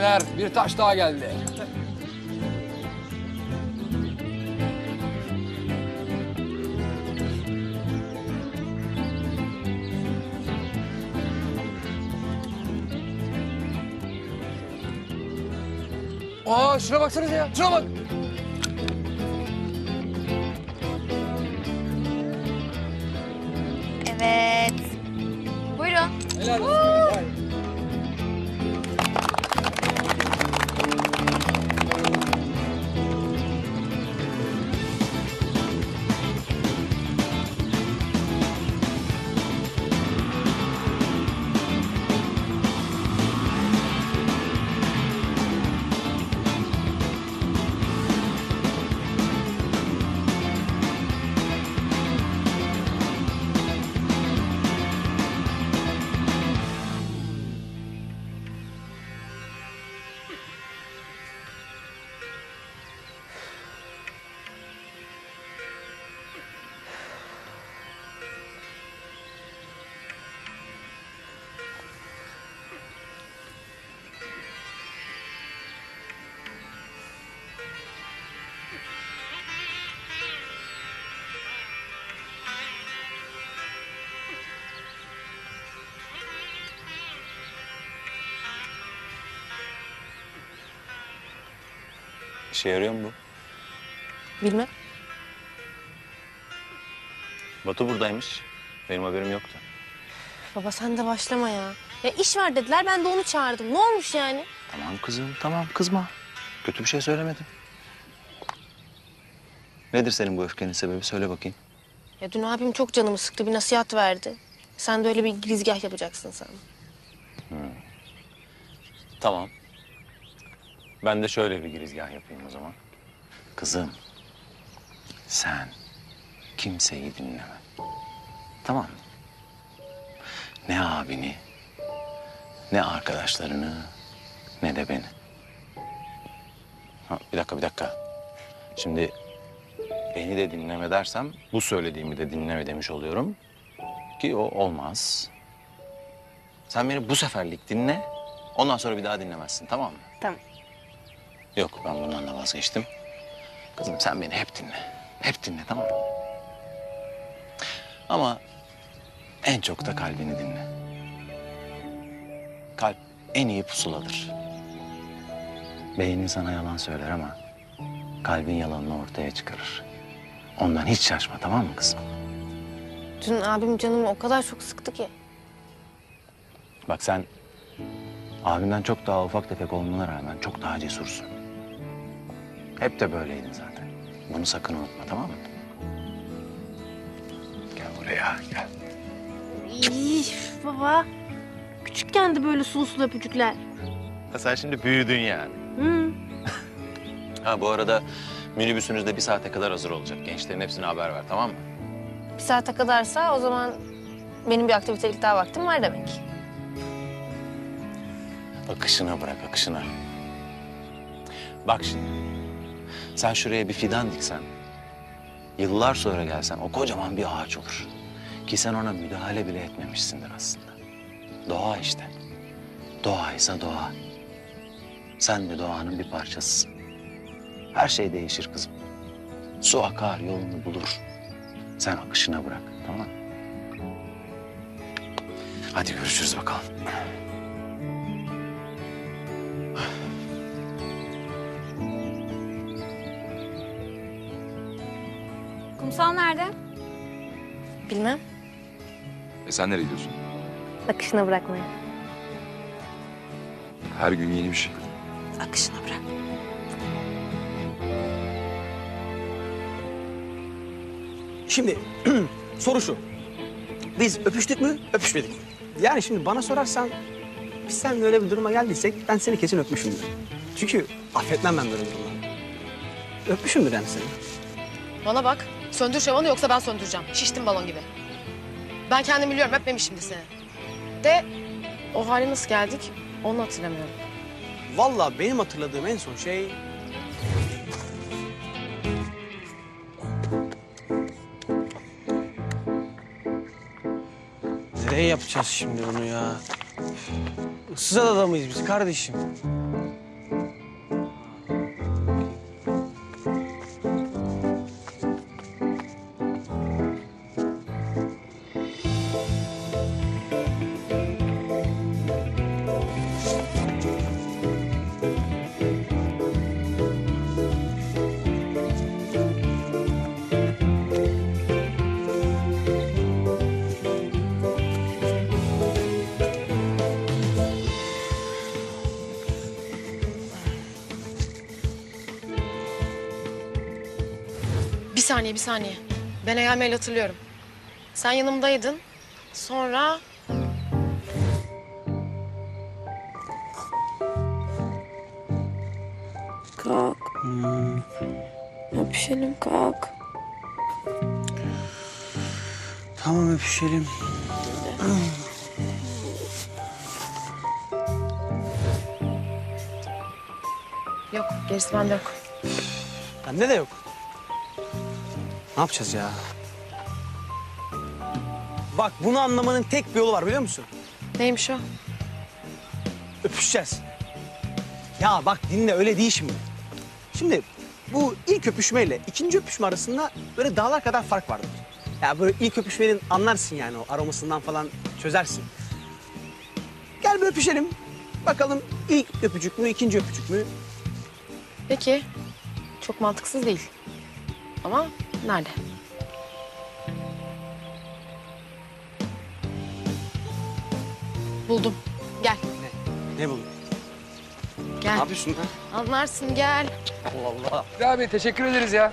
Caner, bir taş daha geldi. Aa, şuna baksanıza ya, şuna bak. Evet. Buyurun. Helal olsun. İşe yarıyor mu bu? Bilmem. Batu buradaymış. Benim haberim yoktu. Baba sen de başlama ya. Ya iş var dediler, ben de onu çağırdım. Ne olmuş yani? Tamam kızım, tamam kızma. Kötü bir şey söylemedim. Nedir senin bu öfkenin sebebi? Söyle bakayım. Ya dün abim çok canımı sıktı, bir nasihat verdi. Sen de öyle bir girizgah yapacaksın sen. Hmm. Tamam. Ben de şöyle bir girizgah yapayım o zaman. Kızım, sen kimseyi dinleme. Tamam mı? Ne abini, ne arkadaşlarını, ne de beni. Ha, bir dakika, bir dakika. Şimdi beni de dinleme dersem, bu söylediğimi de dinleme demiş oluyorum. Ki o olmaz. Sen beni bu seferlik dinle, ondan sonra bir daha dinlemezsin, tamam mı? Tamam. Yok, ben bundan da vazgeçtim. Kızım sen beni hep dinle. Hep dinle, tamam mı? Ama en çok da kalbini dinle. Kalp en iyi pusuladır. Beynin sana yalan söyler ama kalbin yalanını ortaya çıkarır. Ondan hiç şaşma, tamam mı kızım? Dün abim canımı o kadar çok sıktı ki. Bak sen abimden çok daha ufak tefek olmana rağmen çok daha cesursun. Hep de böyleydin zaten. Bunu sakın unutma, tamam mı? Gel buraya, gel. İyi baba. Küçükken de böyle sulu sulu öpücükler. Ha, sen şimdi büyüdün yani. Hı. Ha bu arada minibüsünüz de bir saate kadar hazır olacak. Gençlerin hepsine haber ver, tamam mı? Bir saate kadarsa o zaman benim bir aktivitelik daha vaktim var demek. Akışına bırak, akışına. Bak şimdi, sen şuraya bir fidan diksen, yıllar sonra gelsen o kocaman bir ağaç olur. Ki sen ona müdahale bile etmemişsindir aslında. Doğa işte. Doğaysa doğa. Sen de doğanın bir parçasısın. Her şey değişir kızım. Su akar, yolunu bulur. Sen akışına bırak, tamam mı? Hadi görüşürüz bakalım. Kumsal nerede? Bilmem. E sen nereye gidiyorsun? Akışına bırakmaya. Her gün yeni bir şey. Akışına bırak. Şimdi soru şu. Biz öpüştük mü, öpüşmedik mi? Yani şimdi bana sorarsan biz seninle öyle bir duruma geldiysek ben seni kesin öpmüşümdür. Çünkü affetmem ben böyle durumları. Öpmüşümdür yani seni. Bana bak. Söndür şavanı yoksa ben söndüreceğim. Şiştim balon gibi. Ben kendim biliyorum. Öpmemişimdir seni. De o hale nasıl geldik onu hatırlamıyorum. Vallahi benim hatırladığım en son şey... Nereye yapacağız şimdi bunu ya? Issız adada mıyız biz kardeşim? saniye, bir saniye. Ben hayal meyal hatırlıyorum. Sen yanımdaydın. Sonra... Kalk. Hmm. Öpüşelim, kalk. Tamam öpüşelim. Yok, gerisi bende yok. Bende de yok. Ne yapacağız ya? Bak bunu anlamanın tek bir yolu var biliyor musun? Neymiş o? Öpüşeceğiz. Ya bak dinle öyle değil şimdi. Şimdi bu ilk öpüşmeyle ikinci öpüşme arasında böyle dağlar kadar fark vardır. Ya böyle ilk öpüşmenin anlarsın yani o aromasından falan çözersin. Gel bir öpüşelim. Bakalım ilk öpücük mü, ikinci öpücük mü? Peki. Çok mantıksız değil. Ama nerede? Buldum. Gel. Ne buldun? Gel. Ne yapıyorsun ha? Anlarsın gel. Allah Allah. Ya abi teşekkür ederiz ya.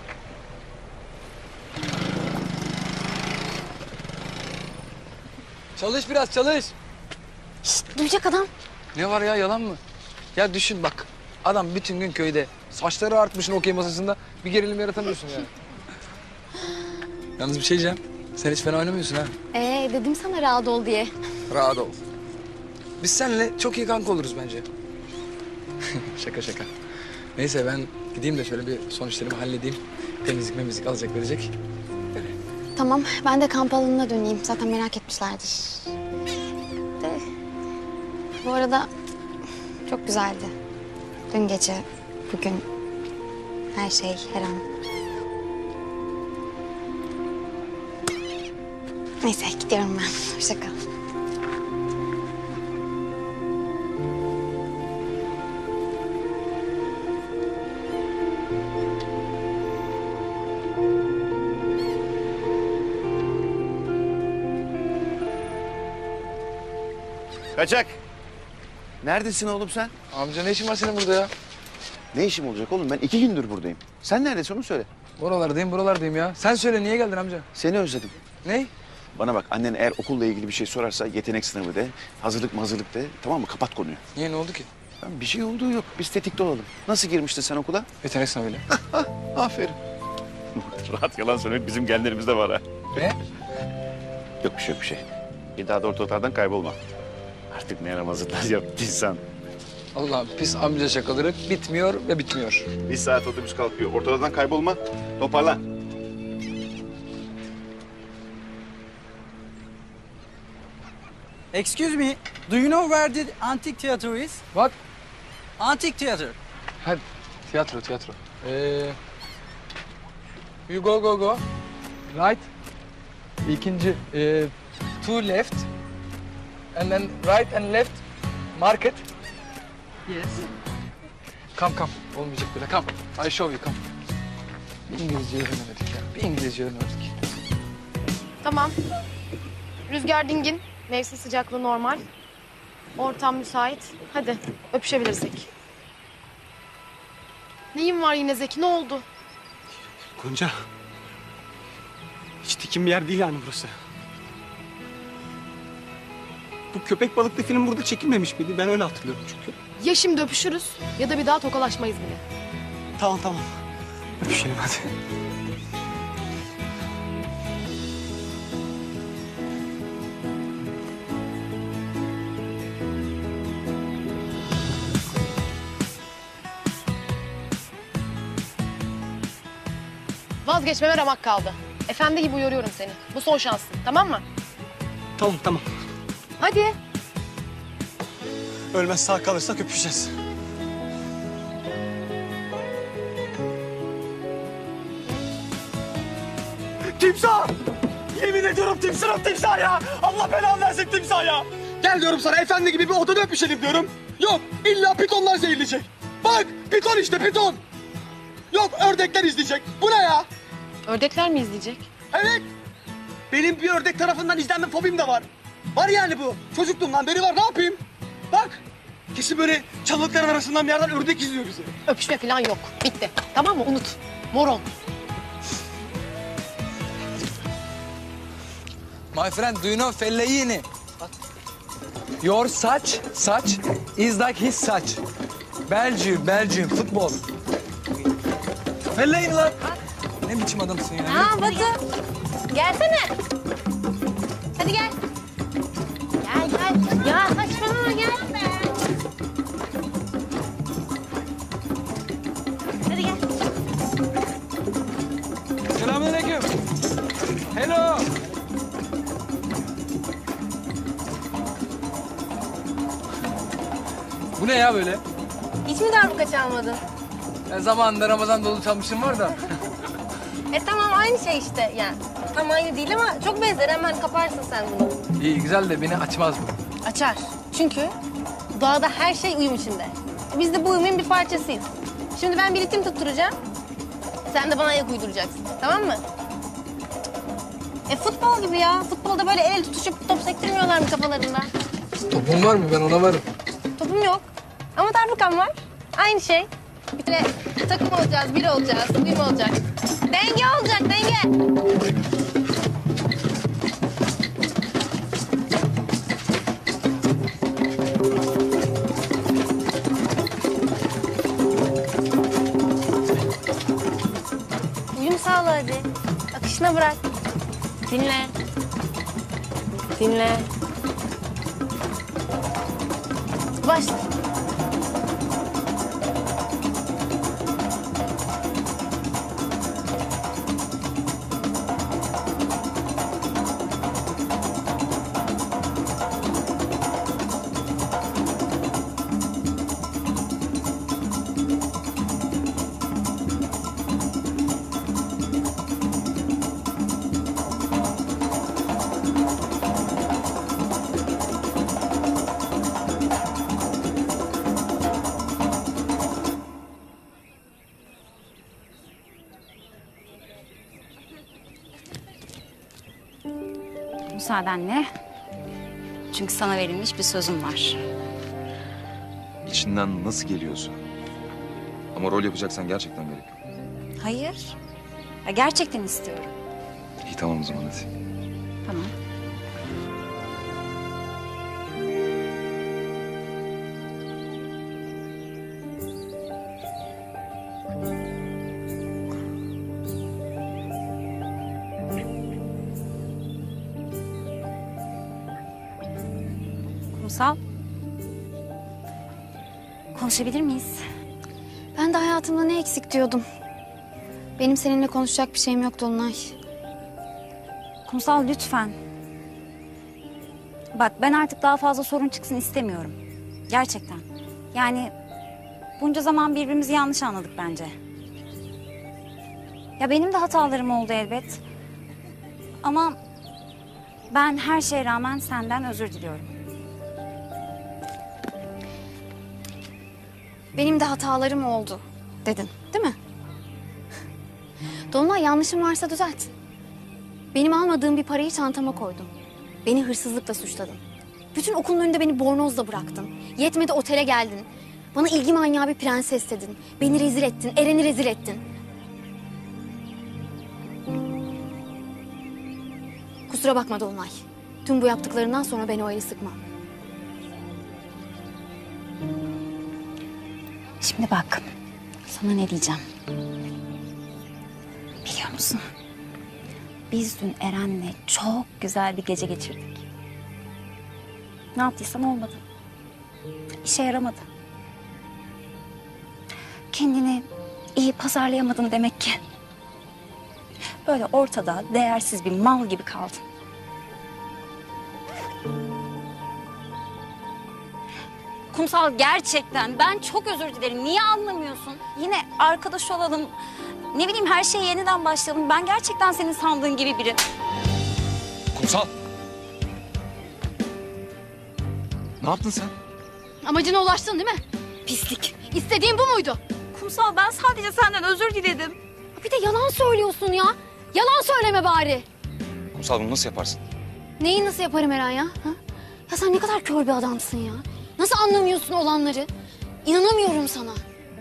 Çalış biraz çalış. Şşt, duyacak adam. Ne var ya yalan mı? Ya düşün bak. Adam bütün gün köyde. Saçları artmışın okey masasında. Bir gerilim yaratamıyorsun yani. Yalnız bir şey diyeceğim. Sen hiç fena oynamıyorsun ha. Ee, dedim sana rahat ol diye. Rahat ol. Biz seninle çok iyi kanka oluruz bence. Şaka şaka. Neyse ben gideyim de şöyle bir son işlerimi halledeyim. Temizlik memizlik alacak verecek. Tamam, ben de kamp alanına döneyim. Zaten merak etmişlerdir. De, bu arada çok güzeldi. Dün gece, bugün, her şey, her an. Neyse, gidiyorum ben. Hoşça kal. Kaçak. Neredesin oğlum sen? Amca ne işin var senin burada ya? Ne işim olacak oğlum? Ben iki gündür buradayım. Sen neredesin onu söyle. Buralardayım, buralardayım ya. Sen söyle niye geldin amca? Seni özledim. Ne? Bana bak annen eğer okulla ilgili bir şey sorarsa yetenek sınavı de, hazırlık mazırlık de. Tamam mı? Kapat konuyu. Niye ne oldu ki? Bir şey olduğu yok. Biz tetikte olalım. Nasıl girmiştin sen okula? Yetenek sınavıyla. Aferin. Rahat yalan söylemek bizim genlerimizde var ha. Ne? Yok bir şey yok bir şey. Bir daha da ortalıklardan kaybolma. Artık ne yaramazlıklar yaptıysan. Allah pis amca şakaları bitmiyor ve bitmiyor. Bir saat otobüs kalkıyor. Ortadan kaybolma. Toparlan. Excuse me, do you know where the antique theater is? What? Antique theater. Ha, tiyatro, tiyatro. Ee, you go, go, go. Right. İkinci, e, two left. And then right and left, market. Yes. Come, come. Olmayacak böyle. Come. I show you, come. Bir İngilizce öğrenemedik ya. Bir İngilizce öğrenemedik. Tamam. Rüzgar dingin. Mevsim sıcaklığı normal. Ortam müsait. Hadi öpüşebilirsek. Neyin var yine Zeki? Ne oldu? Gonca. Hiç dikim bir yer değil yani burası. Bu köpek balıklı film burada çekilmemiş miydi? Ben öyle hatırlıyorum çünkü. Ya şimdi öpüşürüz ya da bir daha tokalaşmayız bile. Tamam tamam. Öpüşelim hadi. Vazgeçmeme ramak kaldı. Efendi gibi uyarıyorum seni. Bu son şansın, tamam mı? Tamam tamam. Hadi. Ölmez sağ kalırsak öpüşeceğiz. Timsah! Yemin ediyorum timsah timsah ya! Allah belanı versin timsah ya! Gel diyorum sana efendi gibi bir odada öpüşelim diyorum. Yok illa pitonlar zehirleyecek. Bak piton işte piton. Yok ördekler izleyecek. Bu ne ya? Ördekler mi izleyecek? Evet. Benim bir ördek tarafından izlenme fobim de var. Var yani bu. Çocukluğumdan beri var. Ne yapayım? Bak. Kesin böyle çalılıkların arasından bir yerden ördek izliyor bizi. Öpüşme falan yok. Bitti. Tamam mı? Unut. Moron. My friend, do you know Fellaini? Your such, such is like his such. Belgium, Belgium, futbol. Fellaini lan. Ne biçim adamsın ya? Aa Batu. Gelsene. Hadi gel. Gel gel. Ya saçmalama gel. Hadi gel. Selamünaleyküm. Hello. Bu ne ya böyle? Hiç mi darbuka çalmadın? Ben zamanında Ramazan dolu çalmışım var da. E tamam aynı şey işte yani. Tam aynı değil ama çok benzer, hemen kaparsın sen bunu. İyi güzel de beni açmaz mı? Açar. Çünkü doğada her şey uyum içinde. Biz de bu uyumun bir parçasıyız. Şimdi ben bir ritim tutturacağım. Sen de bana ayak uyduracaksın. Tamam mı? E futbol gibi ya. Futbolda böyle el tutuşup top sektirmiyorlar mı kafalarında? Topun var mı? Ben ona varım. Topum yok. Ama darbukam var. Aynı şey. Bir de takım olacağız, bir olacağız, uyum olacak. Denge olacak, denge. Uyum sağla hadi. Akışına bırak. Dinle. Dinle. Başla. Müsaadenle. Çünkü sana verilmiş bir sözüm var. İçinden nasıl geliyorsun? Ama rol yapacaksan gerçekten gerek yok. Hayır. Ya gerçekten istiyorum. İyi tamam o zaman hadi. Tamam. Kumsal. Konuşabilir miyiz? Ben de hayatımda ne eksik diyordum. Benim seninle konuşacak bir şeyim yok Dolunay. Kumsal lütfen. Bak ben artık daha fazla sorun çıksın istemiyorum. Gerçekten. Yani bunca zaman birbirimizi yanlış anladık bence. Ya benim de hatalarım oldu elbet. Ama ben her şeye rağmen senden özür diliyorum. Benim de hatalarım oldu dedin, değil mi? Dolunay yanlışım varsa düzelt. Benim almadığım bir parayı çantama koydun. Beni hırsızlıkla suçladın. Bütün okulun önünde beni bornozla bıraktın. Yetmedi otele geldin. Bana ilgi manyağı bir prenses dedin. Beni rezil ettin, Eren'i rezil ettin. Kusura bakma Dolunay. Tüm bu yaptıklarından sonra beni o eli sıkma. Şimdi bak, sana ne diyeceğim. Biliyor musun? Biz dün Eren'le çok güzel bir gece geçirdik. Ne yaptıysam olmadı. İşe yaramadı. Kendini iyi pazarlayamadın demek ki. Böyle ortada değersiz bir mal gibi kaldın. Kumsal gerçekten ben çok özür dilerim. Niye anlamıyorsun? Yine arkadaş olalım. Ne bileyim her şeye yeniden başlayalım. Ben gerçekten senin sandığın gibi biri. Kumsal. Ne yaptın sen? Amacına ulaştın değil mi? Pislik. İstediğin bu muydu? Kumsal ben sadece senden özür diledim. Bir de yalan söylüyorsun ya. Yalan söyleme bari. Kumsal bunu nasıl yaparsın? Neyi nasıl yaparım Eren ya? Ha? Ya sen ne kadar kör bir adamsın ya. Nasıl anlamıyorsun olanları? İnanamıyorum sana.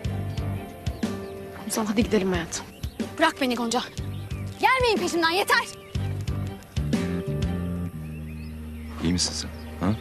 Kumsal hadi gidelim hayatım. Bırak beni Gonca. Gelmeyin peşimden yeter. İyi misin sen? Ha?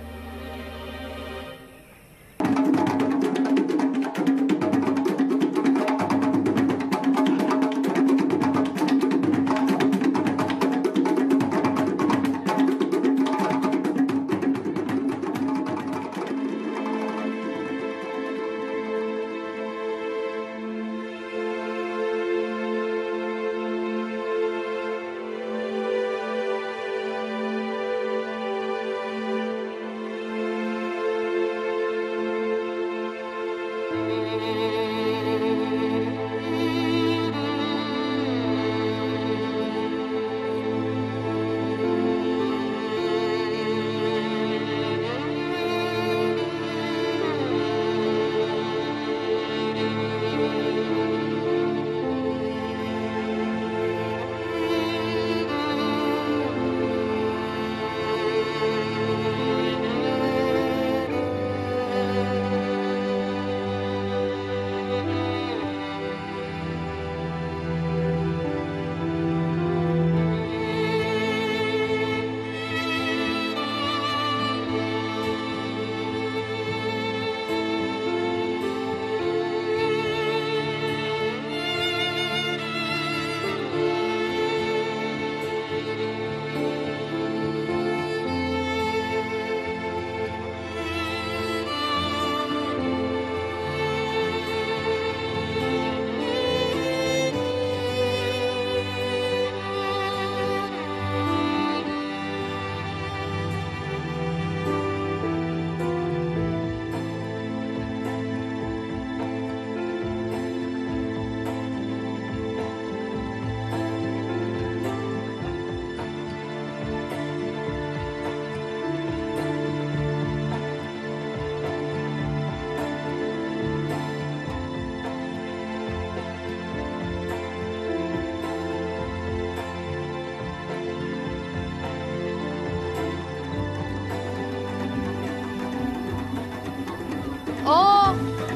Oo.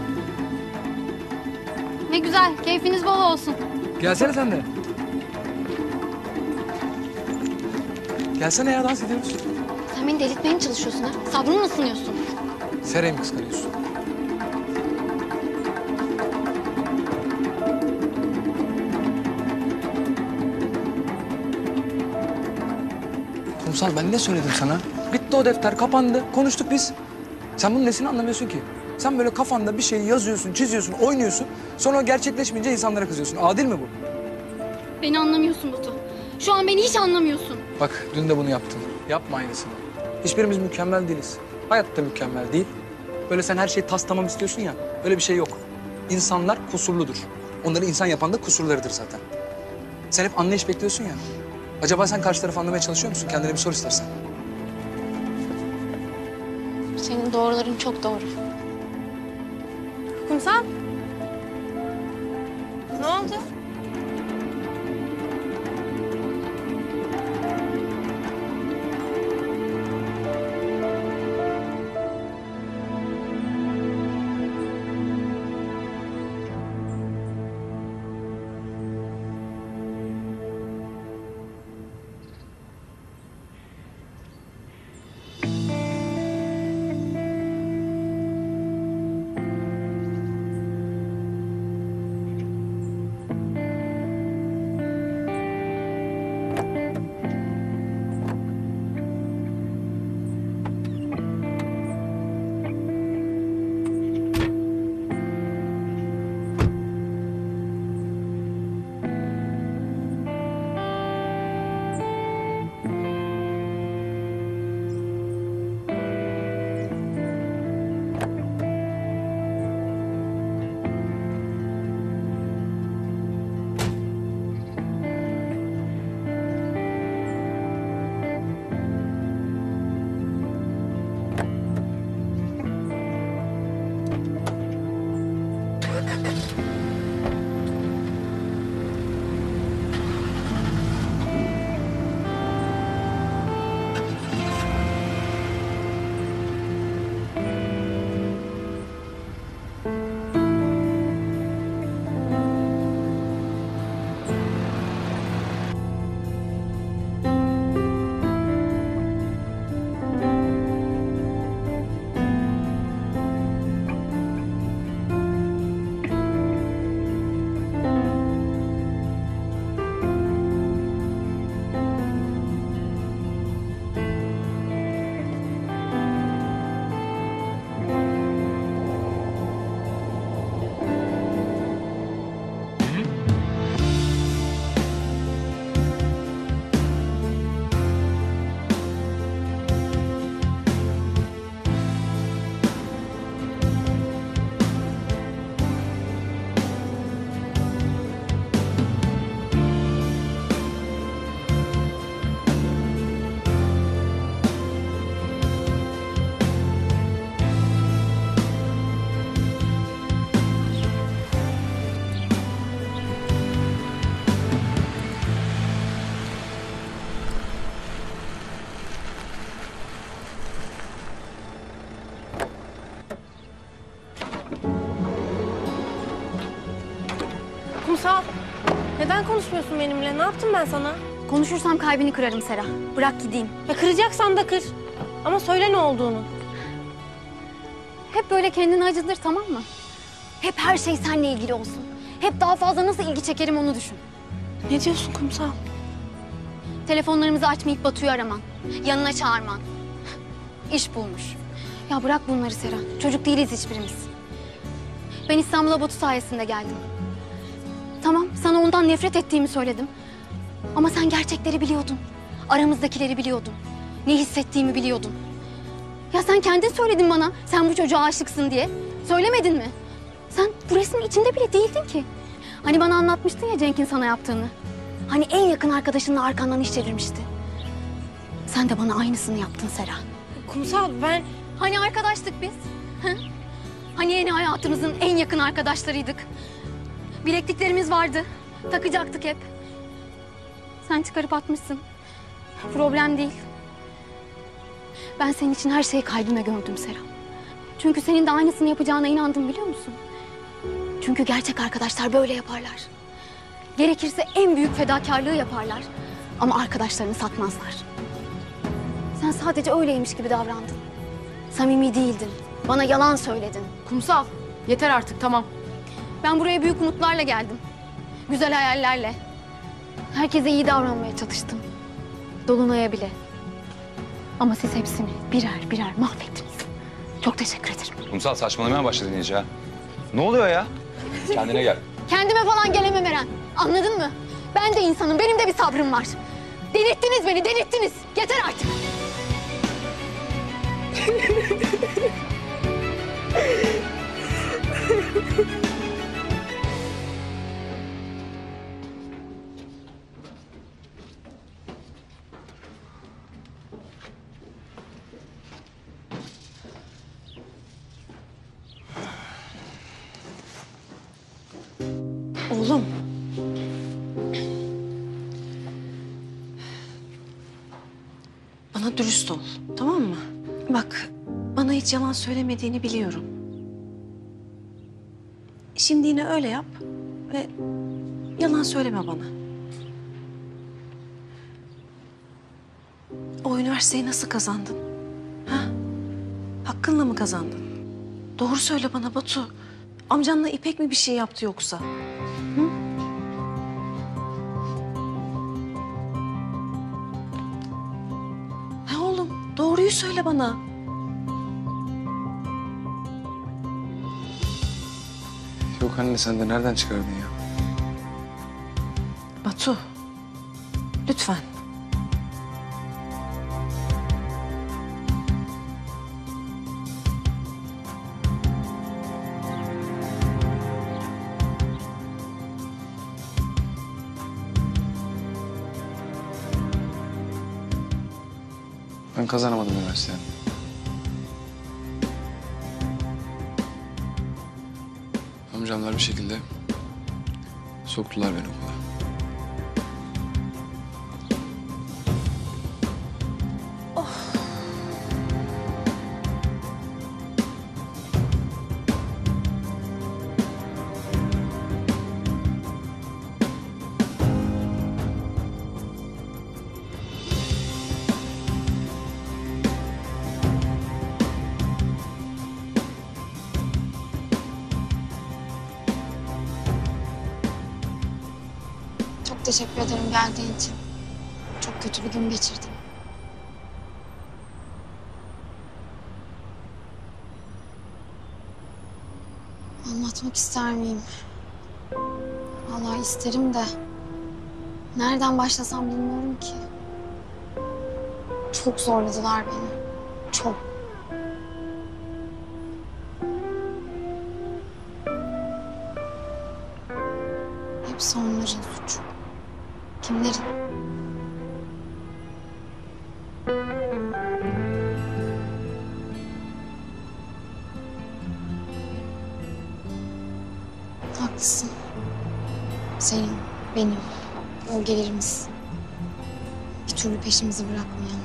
Ne güzel. Keyfiniz bol olsun. Gelsene sen de. Gelsene ya, dans ediyoruz. Sen beni delirtmeye mi çalışıyorsun ha? Sabrımı mı sınıyorsun? Sera'yı mı kıskanıyorsun? Kumsal, ben ne söyledim sana? Bitti o defter, kapandı. Konuştuk biz. Sen bunun nesini anlamıyorsun ki? Sen böyle kafanda bir şeyi yazıyorsun, çiziyorsun, oynuyorsun. Sonra o gerçekleşmeyince insanlara kızıyorsun. Adil mi bu? Beni anlamıyorsun Batu. Şu an beni hiç anlamıyorsun. Bak, dün de bunu yaptın. Yapma aynısını. Hiçbirimiz mükemmel değiliz. Hayat da mükemmel değil. Böyle sen her şeyi tas tamam istiyorsun ya. Öyle bir şey yok. İnsanlar kusurludur. Onları insan yapan da kusurlarıdır zaten. Sen hep anlayış bekliyorsun ya. Acaba sen karşı tarafı anlamaya çalışıyor musun? Kendine bir sor istersen. Senin doğruların çok doğru. Kumsal. Ne oldu? neden konuşmuyorsun benimle? Ne yaptım ben sana? Konuşursam kalbini kırarım Sera. Bırak gideyim. Ya kıracaksan da kır. Ama söyle ne olduğunu. Hep böyle kendini acıdır, tamam mı? Hep her şey seninle ilgili olsun. Hep daha fazla nasıl ilgi çekerim onu düşün. Ne diyorsun Kumsal? Telefonlarımızı açmayıp Batu'yu araman. Yanına çağırman. İş bulmuş. Ya bırak bunları Sera. Çocuk değiliz hiçbirimiz. Ben İstanbul'a Batu sayesinde geldim. Tamam, sana ondan nefret ettiğimi söyledim. Ama sen gerçekleri biliyordun. Aramızdakileri biliyordun. Ne hissettiğimi biliyordun. Ya sen kendin söyledin bana, sen bu çocuğa aşıksın diye. Söylemedin mi? Sen bu resmin içinde bile değildin ki. Hani bana anlatmıştın ya Cenk'in sana yaptığını. Hani en yakın arkadaşınla arkandan iş çevirmişti. Sen de bana aynısını yaptın Sera. Kumsal ben... Hani arkadaştık biz? Hı? Hani yeni hayatımızın en yakın arkadaşlarıydık. Bilekliklerimiz vardı. Takacaktık hep. Sen çıkarıp atmışsın. Problem değil. Ben senin için her şeyi kalbime gömdüm Sera. Çünkü senin de aynısını yapacağına inandım biliyor musun? Çünkü gerçek arkadaşlar böyle yaparlar. Gerekirse en büyük fedakarlığı yaparlar. Ama arkadaşlarını satmazlar. Sen sadece öyleymiş gibi davrandın. Samimi değildin. Bana yalan söyledin. Kumsal, yeter artık tamam. Ben buraya büyük umutlarla geldim. Güzel hayallerle. Herkese iyi davranmaya çalıştım. Dolunay'a bile. Ama siz hepsini birer birer mahvettiniz. Çok teşekkür ederim. Kumsal saçmalamaya başladın iyice ha. Ne oluyor ya? Kendine gel. Kendime falan gelemem Eren. Anladın mı? Ben de insanım. Benim de bir sabrım var. Delirttiniz beni, delirttiniz. Yeter artık. Oğlum. Bana dürüst ol, tamam mı? Bak, bana hiç yalan söylemediğini biliyorum. Şimdi yine öyle yap ve yalan söyleme bana. O üniversiteyi nasıl kazandın? Ha? Hakkınla mı kazandın? Doğru söyle bana Batu. Amcanla İpek mi bir şey yaptı yoksa? Hı? Ha oğlum, doğruyu söyle bana. Yok anne sen de nereden çıkardın ya? Batu, lütfen. Ben kazanamadım üniversiteyi. Amcamlar bir şekilde soktular beni okula. Çok teşekkür ederim geldiğin için. Çok kötü bir gün geçirdim. Anlatmak ister miyim? Vallahi isterim de nereden başlasam bilmiyorum ki. Çok zorladılar beni. Çok. Hepsi onların suçu. Kimlerin? Haklısın. Senin, benim, gölgelerimiz. Bir türlü peşimizi bırakmayan.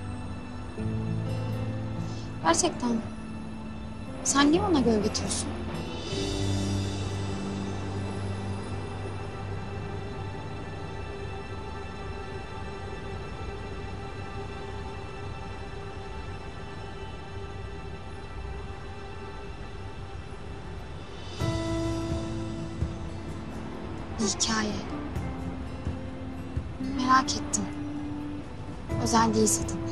Gerçekten. Sen niye ona gölge diyorsun? Bir hikaye. Merak ettim. Özel değilse tabii.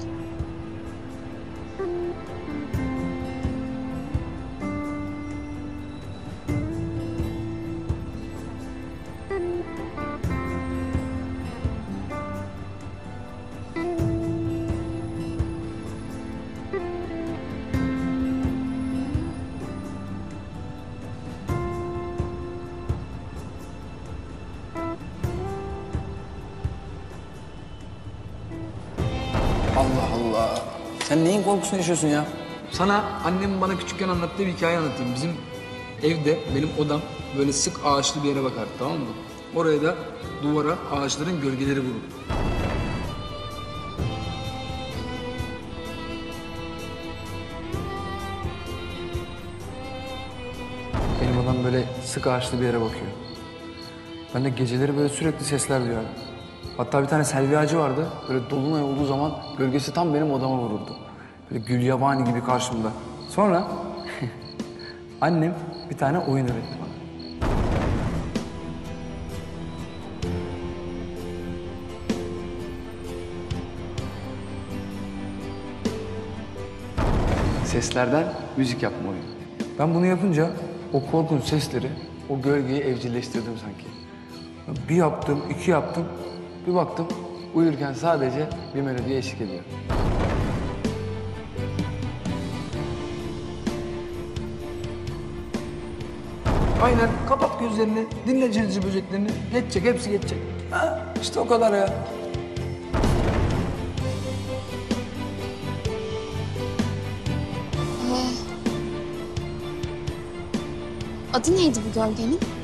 Allah Allah. Sen neyin korkusunu yaşıyorsun ya? Sana annemin bana küçükken anlattığı bir hikaye anlatayım. Bizim evde, benim odam böyle sık ağaçlı bir yere bakardı, tamam mı? Oraya da duvara ağaçların gölgeleri vururdu. Benim odam böyle sık ağaçlı bir yere bakıyor. Ben de geceleri böyle sürekli sesler duyardım. Hatta bir tane selvi ağacı vardı. Böyle dolunay olduğu zaman gölgesi tam benim odama vururdu. Böyle gül yabani gibi karşımda. Sonra annem bir tane oyun öğretti bana. Seslerden müzik yapma oyunu. Ben bunu yapınca o korkunç sesleri, o gölgeyi evcilleştirdim sanki. Bir yaptım, iki yaptım. Bir baktım uyurken sadece bir melodiye eşlik ediyor. Aynen, kapat gözlerini, dinle cırcır böceklerini. Geçecek, hepsi geçecek. Ha, işte o kadar ya. Ee, adı neydi bu gölgenin?